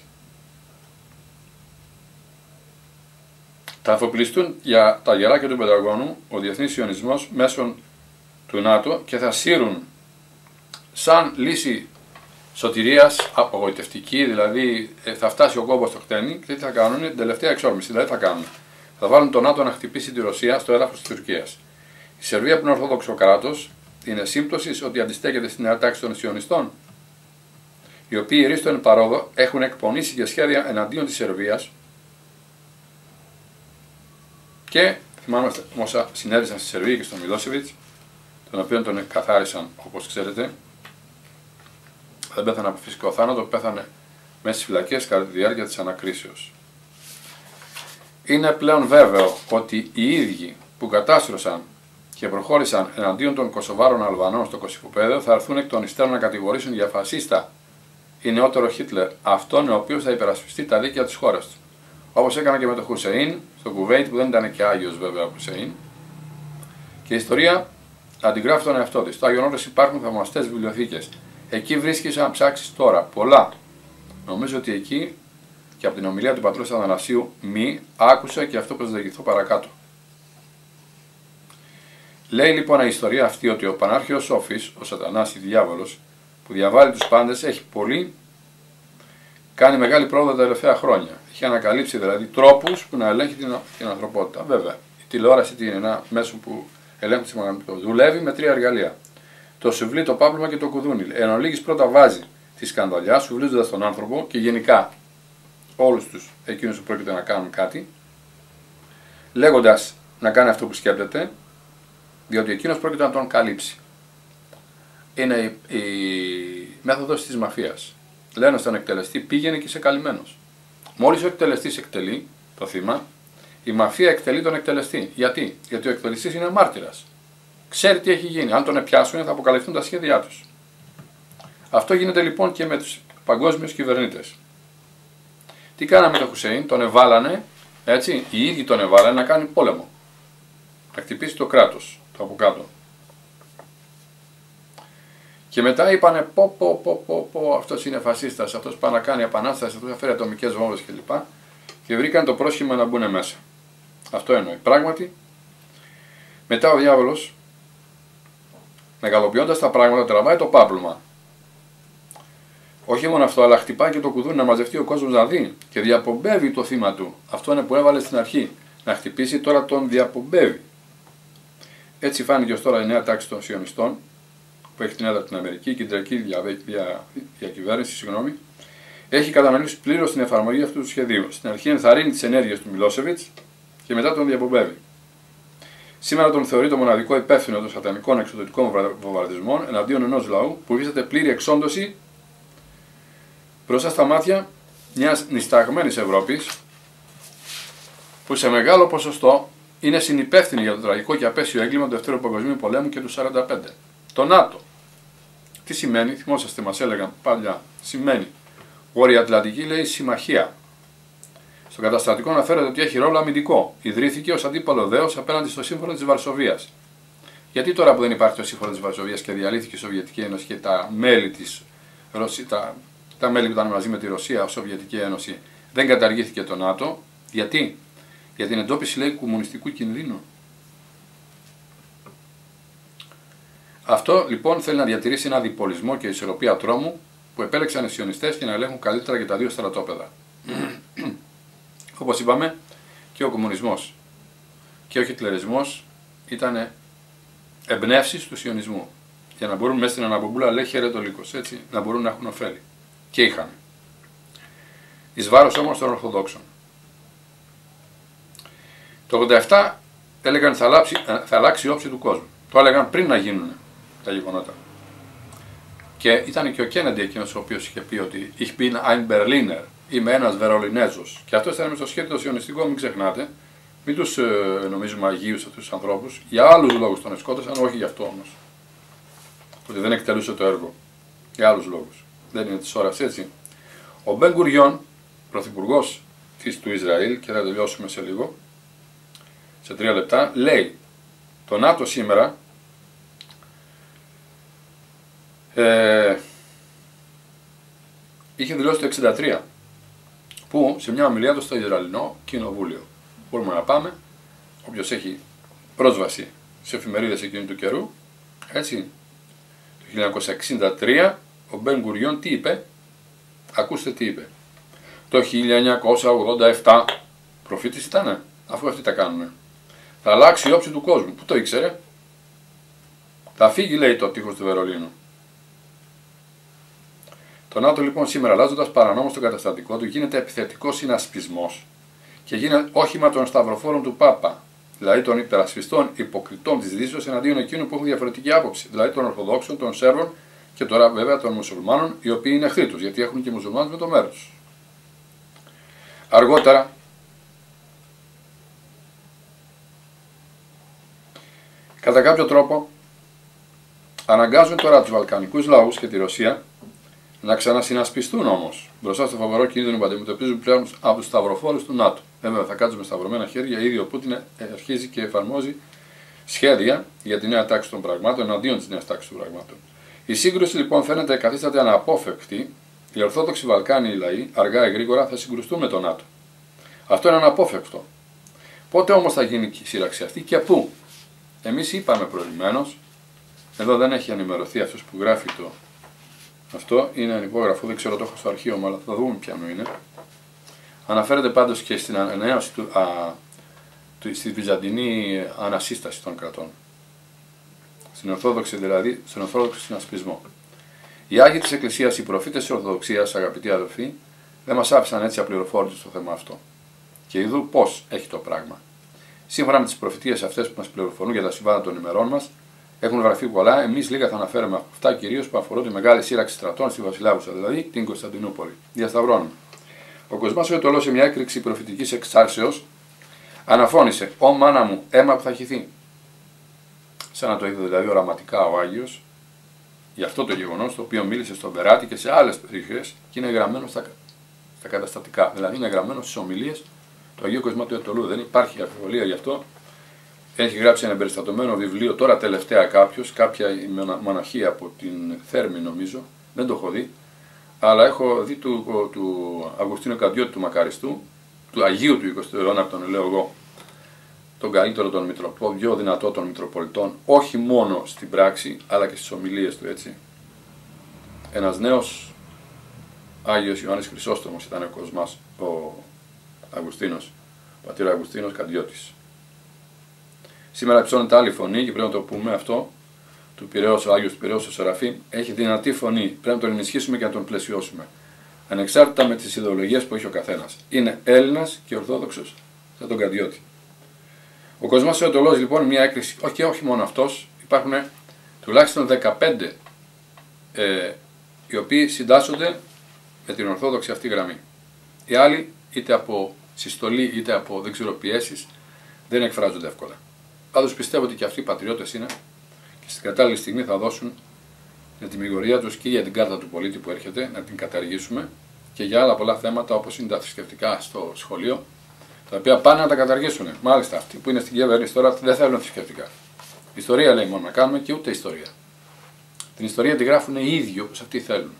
Θα αφοπλιστούν για τα γεράκια του Πενταγώνου ο Διεθνής Ιωνισμός μέσω του ΝΑΤΟ και θα σύρουν σαν λύση σωτηρίας απογοητευτική, δηλαδή θα φτάσει ο κόμπος στο χτένι και τι θα κάνουν, την τελευταία εξόρμηση, δηλαδή θα βάλουν το ΝΑΤΟ να χτυπήσει τη Ρωσία στο έδαφος της Τουρκίας. Η Σερβία που είναι ορθόδοξο κράτος είναι σύμπτωση ότι αντιστέκεται στην νέα τάξη των Σιωνιστών, οι οποίοι ρίστον παρόδο έχουν εκπονήσει και σχέδια εναντίον της Σερβίας και θυμάμαστε όσα συνέβησαν στη Σερβία και στον Μιλόσεβιτς, τον οποίο τον καθάρισαν όπως ξέρετε. Δεν πέθανε από φυσικό θάνατο, πέθανε μέσα στις φυλακές κατά τη διάρκεια της ανακρίσεως. Είναι πλέον βέβαιο ότι οι ίδιοι που κατάστρωσαν και προχώρησαν εναντίον των Κωσοβάρων Αλβανών στο Κωσυφοπαίδιο θα έρθουν εκ των υστέρων να κατηγορήσουν για φασίστα ή νεότερο Χίτλερ, αυτόν ο οποίος θα υπερασπιστεί τα δίκαια της χώρας του. Όπως έκανα και με τον Χουσεΐν στο Κουβέιτ, που δεν ήταν και Άγιος βέβαια ο Χουσεΐν. Και η ιστορία αντιγράφει τον εαυτό της. Στο Άγιον Όρος υπάρχουν θαυμαστές βιβλιοθήκες. Εκεί βρίσκεις αν ψάξεις τώρα πολλά. Νομίζω ότι εκεί και από την ομιλία του πατρός Αθανασίου μη άκουσα και αυτό προσδιαγηθώ παρακάτω. Λέει λοιπόν η ιστορία αυτή ότι ο Πανάρχιος Σόφης, ο Σατανάς, διάβολος, που διαβάλλει τους πάντες, έχει κάνει μεγάλη πρόοδο τα τελευταία χρόνια. Έχει ανακαλύψει δηλαδή τρόπους που να ελέγχει την ανθρωπότητα. Βέβαια, η τηλεόραση είναι ένα μέσο που ελέγχει τη πραγματικότητα. Δουλεύει με 3 εργαλεία. Το σουβλί, το πάπλωμα και το κουδούνι. Εν ολίγης πρώτα βάζει τη σκανδαλιά, σουβλίζοντας τον άνθρωπο και γενικά όλους τους εκείνους που πρόκειται να κάνουν κάτι, λέγοντας να κάνει αυτό που σκέπτεται, διότι εκείνος πρόκειται να τον καλύψει. Είναι η μέθοδος της μαφίας. Λένε στον εκτελεστή πήγαινε και είσαι καλυμμένος. Μόλις ο εκτελεστής εκτελεί το θύμα, η μαφία εκτελεί τον εκτελεστή. Γιατί? Γιατί ο εκτελεστής είναι μάρτυρας. Ξέρει τι έχει γίνει. Αν τον πιάσουν θα αποκαλυφθούν τα σχέδιά τους. Αυτό γίνεται λοιπόν και με τους παγκόσμιους κυβερνήτες. Τι κάναμε το Χουσέιν? Τον εβάλανε, έτσι, οι ίδιοι τον εβάλανε να κάνει πόλεμο. Να χτυπήσει το κράτος, το από κάτω. Και μετά είπανε αυτός είναι φασίστας, αυτός πάει να κάνει επανάσταση, αυτός θα φέρει ατομικές βόμβες κλπ. Και βρήκαν το πρόσχημα να μπουν μέσα. Αυτό εννοεί. Πράγματι, μετά ο διάβολος, μεγαλοποιώντας τα πράγματα, τραβάει το πάπλωμα. Όχι μόνο αυτό, αλλά χτυπάει και το κουδούνι να μαζευτεί ο κόσμος να δει και διαπομπεύει το θύμα του. Αυτό είναι που έβαλε στην αρχή. Να χτυπήσει, τώρα τον διαπομπεύει. Έτσι φάνηκε ως τώρα η νέα τάξη των σιωνιστών, που έχει την έδρα την Αμερική, η κεντρική διακυβέρνηση, έχει κατανοήσει πλήρως την εφαρμογή αυτού του σχεδίου. Στην αρχή ενθαρρύνει τις ενέργειες του Μιλόσεβιτς και μετά τον διαπομπεύει. Σήμερα τον θεωρεί το μοναδικό υπεύθυνο των σατανικών εξωτερικών βομβαρδισμών εναντίον ενός λαού που βρίσκεται πλήρη εξόντωση μπροστά στα μάτια μιας νησταγμένης Ευρώπης, που σε μεγάλο ποσοστό είναι συνυπεύθυνη για το τραγικό και απέσιο έγκλημα του Δευτέρου Παγκοσμίου Πολέμου και του 1945. Το ΝΑΤΟ. Τι σημαίνει? Θυμόσαστε, μας έλεγαν παλιά. Σημαίνει Βόρεια Ατλαντική, λέει, συμμαχία. Στο καταστατικό αναφέρεται ότι έχει ρόλο αμυντικό. Ιδρύθηκε ως αντίπαλο δέος απέναντι στο Σύμφωνο της Βαρσοβίας. Γιατί τώρα που δεν υπάρχει το Σύμφωνο της Βαρσοβίας και διαλύθηκε η Σοβιετική Ένωση και τα μέλη της τα μέλη που ήταν μαζί με τη Ρωσία, η Σοβιετική Ένωση, δεν καταργήθηκε το ΝΑΤΟ? Γιατί? Για την εντόπιση, λέει, κομμουνιστικού κινδύνου. Αυτό λοιπόν θέλει να διατηρήσει ένα διπολισμό και ισορροπία τρόμου που επέλεξαν οι σιωνιστές για να ελέγχουν καλύτερα και τα δύο στρατόπεδα. Όπως είπαμε, και ο κομμουνισμός και ο χιτλερισμός ήταν εμπνεύσεις του σιωνισμού. Για να μπορούν μέσα στην αναμπομπούλα, λέει, χαίρετο λύκος, έτσι, να μπορούν να έχουν ωφέλη. Και είχαν. Εις βάρος όμως των Ορθοδόξων. Το 87 έλεγαν θα αλλάξει η όψη του κόσμου. Το έλεγαν πριν να γίνουν τα γεγονότα. Και ήταν και ο Κέννεντι εκείνος ο οποίος είχε πει ότι ich bin ein Berliner, είμαι ένας Βερολινέζος. Και αυτό ήταν με στο σχέδιο το σιωνιστικό, μην ξεχνάτε. Μην τους νομίζουμε αγίους αυτούς τους ανθρώπους. Για άλλους λόγους τον σκότωσαν, όχι γι' αυτό όμως. Ότι δεν εκτελούσε το έργο. Για άλλους λόγους. Δεν είναι της ώρας έτσι. Ο Μπεν Γκουριόν, πρωθυπουργός του Ισραήλ, και θα τελειώσουμε σε λίγο, σε 3 λεπτά, λέει το ΝΑΤΟ σήμερα είχε δηλώσει το 1963 που σε μια ομιλία του στο Ισραηλινό Κοινοβούλιο. Μπορούμε να πάμε, όποιος έχει πρόσβαση σε εφημερίδες εκείνου του καιρού, έτσι, το 1963 ο Μπεν Γκουριόν τι είπε? Ακούστε τι είπε. Το 1987 προφήτης ήτανε, αφού αυτοί τα κάνουνε. Θα αλλάξει η όψη του κόσμου. Πού το ήξερε? Θα φύγει, λέει, το τείχος του Βερολίνου. Το ΝΑΤΟ λοιπόν σήμερα, αλλάζοντας παρανόμως το καταστατικό του, γίνεται επιθετικός συνασπισμός και γίνεται όχημα των σταυροφόρων του Πάπα, δηλαδή των υπερασπιστών υποκριτών της Δύσεως εναντίον εκείνων που έχουν διαφορετική άποψη, δηλαδή των Ορθοδόξων, των Σέρβων και τώρα βέβαια των Μουσουλμάνων, οι οποίοι είναι εχθροί τους, γιατί έχουν και οι Μουσουλμάνους με το μέρος τους. Αργότερα, κατά κάποιο τρόπο, αναγκάζουν τώρα τους Βαλκανικούς λαούς και τη Ρωσία να ξανασυνασπιστούν όμως μπροστά στο φοβερό κίνδυνο που αντιμετωπίζουν πλέον από τους σταυροφόρους του ΝΑΤΟ. Βέβαια, θα κάτσουμε σταυρωμένα χέρια, ήδη ο Πούτιν αρχίζει και εφαρμόζει σχέδια για τη νέα τάξη των πραγμάτων εναντίον της νέας τάξης των πραγμάτων. Η σύγκρουση λοιπόν φαίνεται καθίσταται αναπόφευκτη οι Ορθόδοξοι Βαλκάνοι λαοί αργά ή γρήγορα θα συγκρουστούν με τον ΝΑΤΟ. Αυτό είναι αναπόφευκτο. Πότε όμως θα γίνει η σύραξη αυτή και πού? Εμείς είπαμε προηγουμένως, εδώ δεν έχει ενημερωθεί αυτός που γράφει το. Αυτό είναι ανυπόγραφο, δεν ξέρω, το έχω στο αρχείο μου, αλλά θα δούμε ποιανού είναι. Αναφέρεται πάντως και στην ανανέωση στη βυζαντινή ανασύσταση των κρατών. Στην Ορθόδοξη δηλαδή, στον Ορθόδοξο συνασπισμό. Οι Άγιοι της Εκκλησίας, οι προφήτες της Ορθοδοξίας, αγαπητοί αδελφοί, δεν μας άφησαν έτσι απληροφόρητους στο θέμα αυτό. Και ειδού πώς έχει το πράγμα. Σύμφωνα με τις προφητείες αυτές που μας πληροφορούν για τα συμβάντα των ημερών μας, έχουν γραφεί πολλά. Εμείς λίγα θα αναφέρουμε από αυτά, κυρίως που αφορούν τη μεγάλη σύραξη στρατών στη Βασιλάβουσα, δηλαδή την Κωνσταντινούπολη. Διασταυρώνουμε. Ο Κοσμάς ο Αιτωλός, σε μια έκρηξη προφητικής εξάρσεως, αναφώνησε: «Ω μάνα μου, αίμα που θα χυθεί». Σαν να το είδε δηλαδή οραματικά ο Άγιος για αυτό το γεγονός, το οποίο μίλησε στον Περάτη και σε άλλες περιοχές και είναι γραμμένο στα καταστατικά. Δηλαδή είναι γραμμένο στις ομιλίες του Αγίου Κοσμά του Αιτωλού. Δεν υπάρχει αμφιβολία γι' αυτό. Έχει γράψει ένα εμπεριστατωμένο βιβλίο τώρα τελευταία κάποια μοναχή από την Θέρμη νομίζω, δεν το έχω δει, αλλά έχω δει του Αυγουστίνου Καντιώτη του Μακαριστού, του Αγίου του 20ου αιώνα, τον λέω εγώ, τον καλύτερο των Μητροπολιτών, πιο δυνατό των Μητροπολιτών, όχι μόνο στην πράξη, αλλά και στις ομιλίες του, έτσι. Ένας νέος Άγιος Ιωάννης Χρυσόστομος ήταν ο Κοσμάς, ο Αυγουστίνος, ο πατήρ Αυγουστίνος Καντιώτης. Σήμερα ψώνεται άλλη φωνή και πρέπει να το πούμε αυτό, του Πειραιώς, ο Άγιος του Πειραιώς, ο Σεραφείμ, έχει δυνατή φωνή, πρέπει να τον ενισχύσουμε και να τον πλαισιώσουμε. Ανεξάρτητα με τις ιδεολογίες που έχει ο καθένας. Είναι Έλληνας και Ορθόδοξος, σαν τον Καντιώτη. Ο Κοσμάς ο Αιτωλός λοιπόν, μια έκρηξη, όχι μόνο αυτός, υπάρχουν τουλάχιστον 15 οι οποίοι συντάσσονται με την Ορθόδοξη αυτή γραμμή. Οι άλλοι, είτε από συστολή είτε από δεν ξέρω πιέσεις, δεν εκφράζονται εύκολα. Πάντως πιστεύω ότι και αυτοί οι πατριώτες είναι και στην κατάλληλη στιγμή θα δώσουν την τιμιγορία τους και για την κάρτα του πολίτη που έρχεται, να την καταργήσουμε, και για άλλα πολλά θέματα όπως είναι τα θρησκευτικά στο σχολείο, τα οποία πάνε να τα καταργήσουν. Μάλιστα αυτοί που είναι στην κυβέρνηση τώρα δεν θέλουν θρησκευτικά. Ιστορία λέει μόνο να κάνουμε και ούτε ιστορία. Την ιστορία τη γράφουν οι ίδιοι όπως αυτοί θέλουν.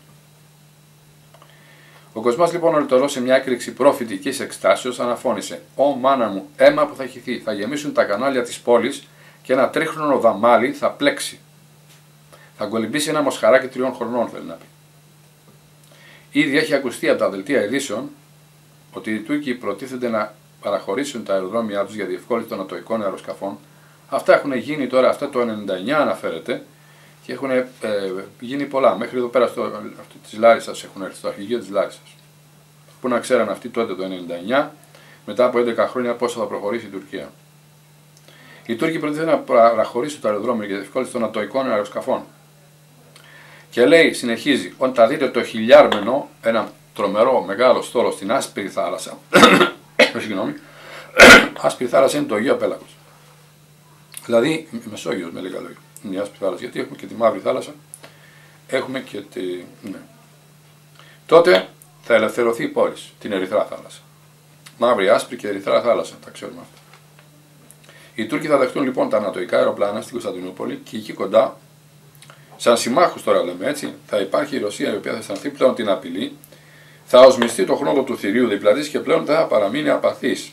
Ο Κοσμάς λοιπόν ο Αιτωλός, σε μια έκρηξη προφητικής εκστάσεως, αναφώνησε: «Ω μάνα μου, αίμα που θα χυθεί, θα γεμίσουν τα κανάλια της πόλης και ένα τρίχρονο δαμάλι θα πλέξει. Θα κολυμπήσει ένα μοσχαράκι 3 χρονών», θέλει να πει. Ήδη έχει ακουστεί από τα δελτία ειδήσεων ότι οι Τούρκοι προτίθενται να παραχωρήσουν τα αεροδρόμια τους για διευκόλυνση των ατοικών αεροσκαφών. Αυτά έχουν γίνει τώρα, αυτά το 1999 αναφέρεται, και έχουν γίνει πολλά. Μέχρι εδώ πέρα της Λάρισσας έχουν έρθει, στο αρχηγείο της Λάρισσας. Πού να ξέραν αυτοί τότε το 1999, μετά από 11 χρόνια, πόσο θα προχωρήσει η Τουρκία. Οι Τούρκοι προτίθενται να παραχωρήσουν το αεροδρόμιο για διευκόλυνση των ατοικών αεροσκαφών. Και λέει, συνεχίζει, όταν θα δείτε το χιλιάρμενο, ένα τρομερό μεγάλο στόλο στην άσπρη θάλασσα. Συγγνώμη, άσπρη θάλασσα είναι το Αιγαίο Πέλαγος. Δηλαδή η Μεσόγειος με λίγα λόγια. Είναι η άσπρη θάλασσα, γιατί έχουμε και τη Μαύρη Θάλασσα, έχουμε και τη. Ναι. Τότε θα ελευθερωθεί η πόλη, την Ερυθρά Θάλασσα. Μαύρη, άσπρη και Ερυθρά Θάλασσα, τα ξέρουμε αυτά. Οι Τούρκοι θα δεχτούν λοιπόν τα ανατοϊκά αεροπλάνα στην Κωνσταντινούπολη και εκεί κοντά, σαν συμμάχους τώρα λέμε έτσι, θα υπάρχει η Ρωσία, η οποία θα αισθανθεί πλέον την απειλή, θα οσμιστεί το χρόνο του θηρίου δίπλα της και πλέον θα παραμείνει απαθής.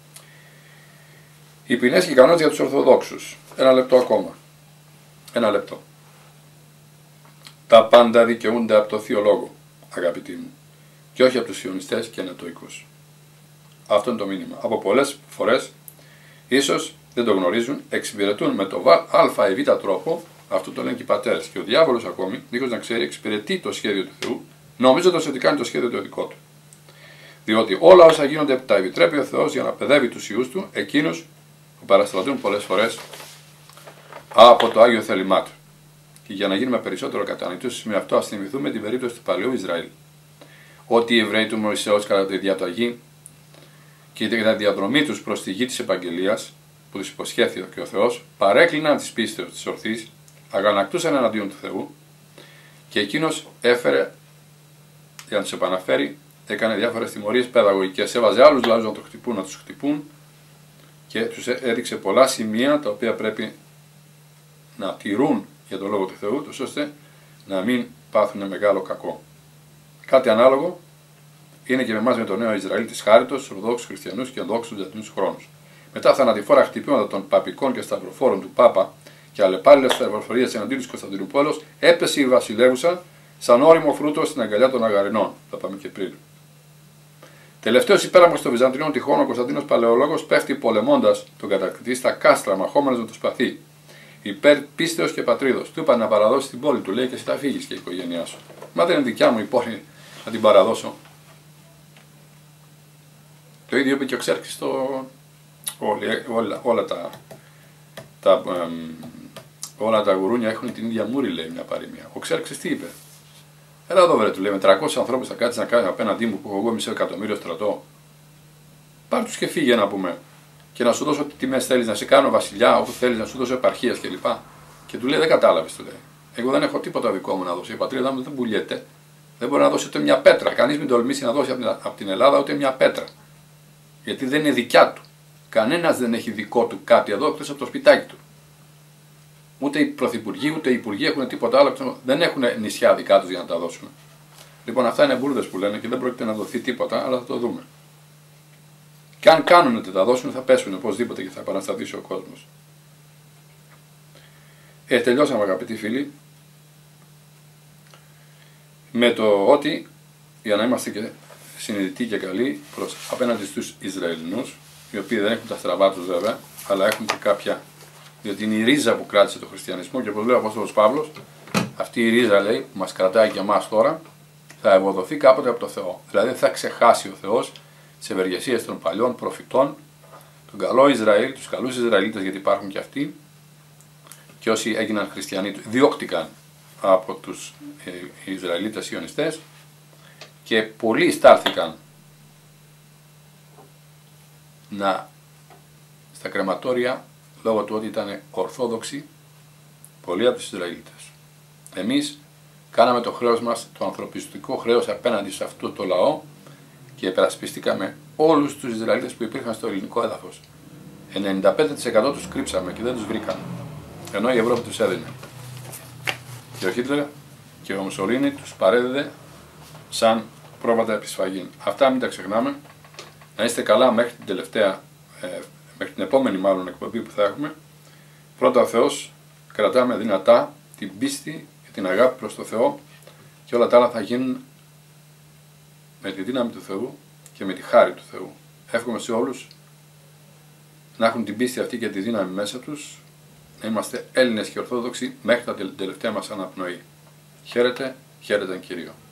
Οι ποινές και οι κανόνες για τους Ορθοδόξους. Ένα λεπτό ακόμα. Ένα λεπτό. Τα πάντα δικαιούνται από το Θείο Λόγο, αγαπητοί μου, και όχι από τους σιωνιστές και ανατοϊκούς. Αυτό είναι το μήνυμα. Από πολλές φορές, ίσως δεν το γνωρίζουν, εξυπηρετούν με το α ή β τρόπο, αυτό το λένε και οι πατέρες. Και ο διάβολος ακόμη, δίχως να ξέρει, εξυπηρετεί το σχέδιο του Θεού, νομίζοντας ότι κάνει το σχέδιο το δικό του. Διότι όλα όσα γίνονται τα επιτρέπει ο Θεός για να παιδεύει τους ιούς του, εκείνους που παραστρατούν πολλές φορές από το Άγιο θέλημά του. Και για να γίνουμε περισσότερο κατανοητούς στο σημείο αυτό, ας θυμηθούμε την περίπτωση του παλαιού Ισραήλ. Ότι οι Εβραίοι του Μωυσέως κατά τη διαταγή και την διαδρομή τους προς τη γη της Επαγγελίας, που τους υποσχέθηκε και ο Θεός, παρέκλειναν τις πίστεως της ορθής, αγανακτούσαν εναντίον του Θεού, και εκείνος έφερε, για να τους επαναφέρει, έκανε διάφορες τιμωρίες παιδαγωγικές. Έβαζε άλλους λαούς να το χτυπούν, να τους χτυπούν, και τους έδειξε πολλά σημεία τα οποία πρέπει να τηρούν για τον Λόγο του Θεού, τους ώστε να μην πάθουν μεγάλο κακό. Κάτι ανάλογο είναι και με εμάς με τον νέο Ισραήλ της χάριτος, τους Ορθοδόξους Χριστιανούς και Ορθοδόξους διεθνούς χρόνους. Μετά θανατηφόρα χτυπήματα των παπικών και σταυροφόρων του Πάπα και αλλεπάλληλες σταυροφορίες εναντίον της Κωνσταντινούπολης, έπεσε η βασιλεύουσα σαν όριμο φρούτο στην αγκαλιά των Αγαρινών. Τα πάμε και πριν. Τελευταίος υπέραμος των Βυζαντινών τυχών, ο Κωνσταντίνος Παλαιολόγος, πέφτει πολεμώντας τον κατακτητή στα κάστρα, μαχόμενος με το σπαθί. Υπέρ πίστεως και πατρίδος. Του είπαν να παραδώσει την πόλη του, λέει, και εσύ θα φύγεις και η οικογένειά σου. Μα δεν είναι δικιά μου η πόλη να την παραδώσω. Το ίδιο είπε και ο Ξέρξης όλα τα γουρούνια έχουν την ίδια μούρη, λέει μια παροιμία. Ο Ξέρξης τι είπε? Έλα εδώ βρε, του λέει, με 300 ανθρώπους θα κάτσεις να κάνεις απέναντί μου που έχω εγώ μισό εκατομμύριο στρατό. Πάρ' τους και φύγε να πούμε. Και να σου δώσω τι τιμές θέλεις, να σε κάνω βασιλιά, όπου θέλεις, να σου δώσω επαρχίες κλπ. Και του λέει, δεν κατάλαβες, του λέει. Εγώ δεν έχω τίποτα δικό μου να δώσω. Η πατρίδα μου δεν πουλιέται. Δεν μπορεί να δώσει ούτε μια πέτρα. Κανείς μην τολμήσει να δώσει από την Ελλάδα ούτε μια πέτρα. Γιατί δεν είναι δικιά του. Κανένας δεν έχει δικό του κάτι εδώ εκτός από το σπιτάκι του. Ούτε οι πρωθυπουργοί ούτε οι υπουργοί έχουν τίποτα άλλο. Δεν έχουν νησιά δικά τους για να τα δώσουν. Λοιπόν, αυτά είναι μπουρδες που λένε και δεν πρόκειται να δοθεί τίποτα, αλλά θα το δούμε. Και αν κάνουν ότι τα δώσουν, θα πέσουν οπωσδήποτε και θα επαναστατήσει ο κόσμος. Τελειώσαμε, αγαπητοί φίλοι, με το ότι για να είμαστε και συνειδητοί και καλοί απέναντι στους Ισραηλινούς, οι οποίοι δεν έχουν τα στραβά τους βέβαια, αλλά έχουν και κάποια, διότι είναι η ρίζα που κράτησε το χριστιανισμό και όπως λέει ο Απόστολος Παύλος, αυτή η ρίζα, λέει, που μας κρατάει και εμάς τώρα, θα ευοδοθεί κάποτε από το Θεό. Δηλαδή θα ξεχάσει ο Θεός τις ευεργεσίες των παλιών προφητών, τον καλό Ισραήλ, τους καλούς Ισραηλίτες, γιατί υπάρχουν και αυτοί, και όσοι έγιναν χριστιανοί διώκτηκαν από τους Ισραηλίτες Ιωνιστές και πολλοί στάλθηκαν στα κρεματόρια λόγω του ότι ήταν ορθόδοξοι πολλοί από τους Ισραηλίτες. Εμείς κάναμε το χρέος μας, το ανθρωπιστικό χρέος απέναντι σε αυτό το λαό και επερασπιστήκαμε όλους τους Ισραηλίτες που υπήρχαν στο ελληνικό έδαφος. 95% τους κρύψαμε και δεν τους βρήκαμε. Ενώ η Ευρώπη τους έδινε. Και ο Χίτλερ και ο Μουσολίνι τους παρέδιδε σαν πρόβατα επισφαγή. Αυτά μην τα ξεχνάμε. Να είστε καλά μέχρι την επόμενη μάλλον εκπομπή που θα έχουμε. Πρώτα ο Θεός, κρατάμε δυνατά την πίστη και την αγάπη προς το Θεό και όλα τα άλλα θα γίνουν με τη δύναμη του Θεού και με τη χάρη του Θεού. Εύχομαι σε όλους να έχουν την πίστη αυτή και τη δύναμη μέσα τους, να είμαστε Έλληνες και Ορθόδοξοι μέχρι την τελευταία μας αναπνοή. Χαίρετε, χαίρετε Κύριο.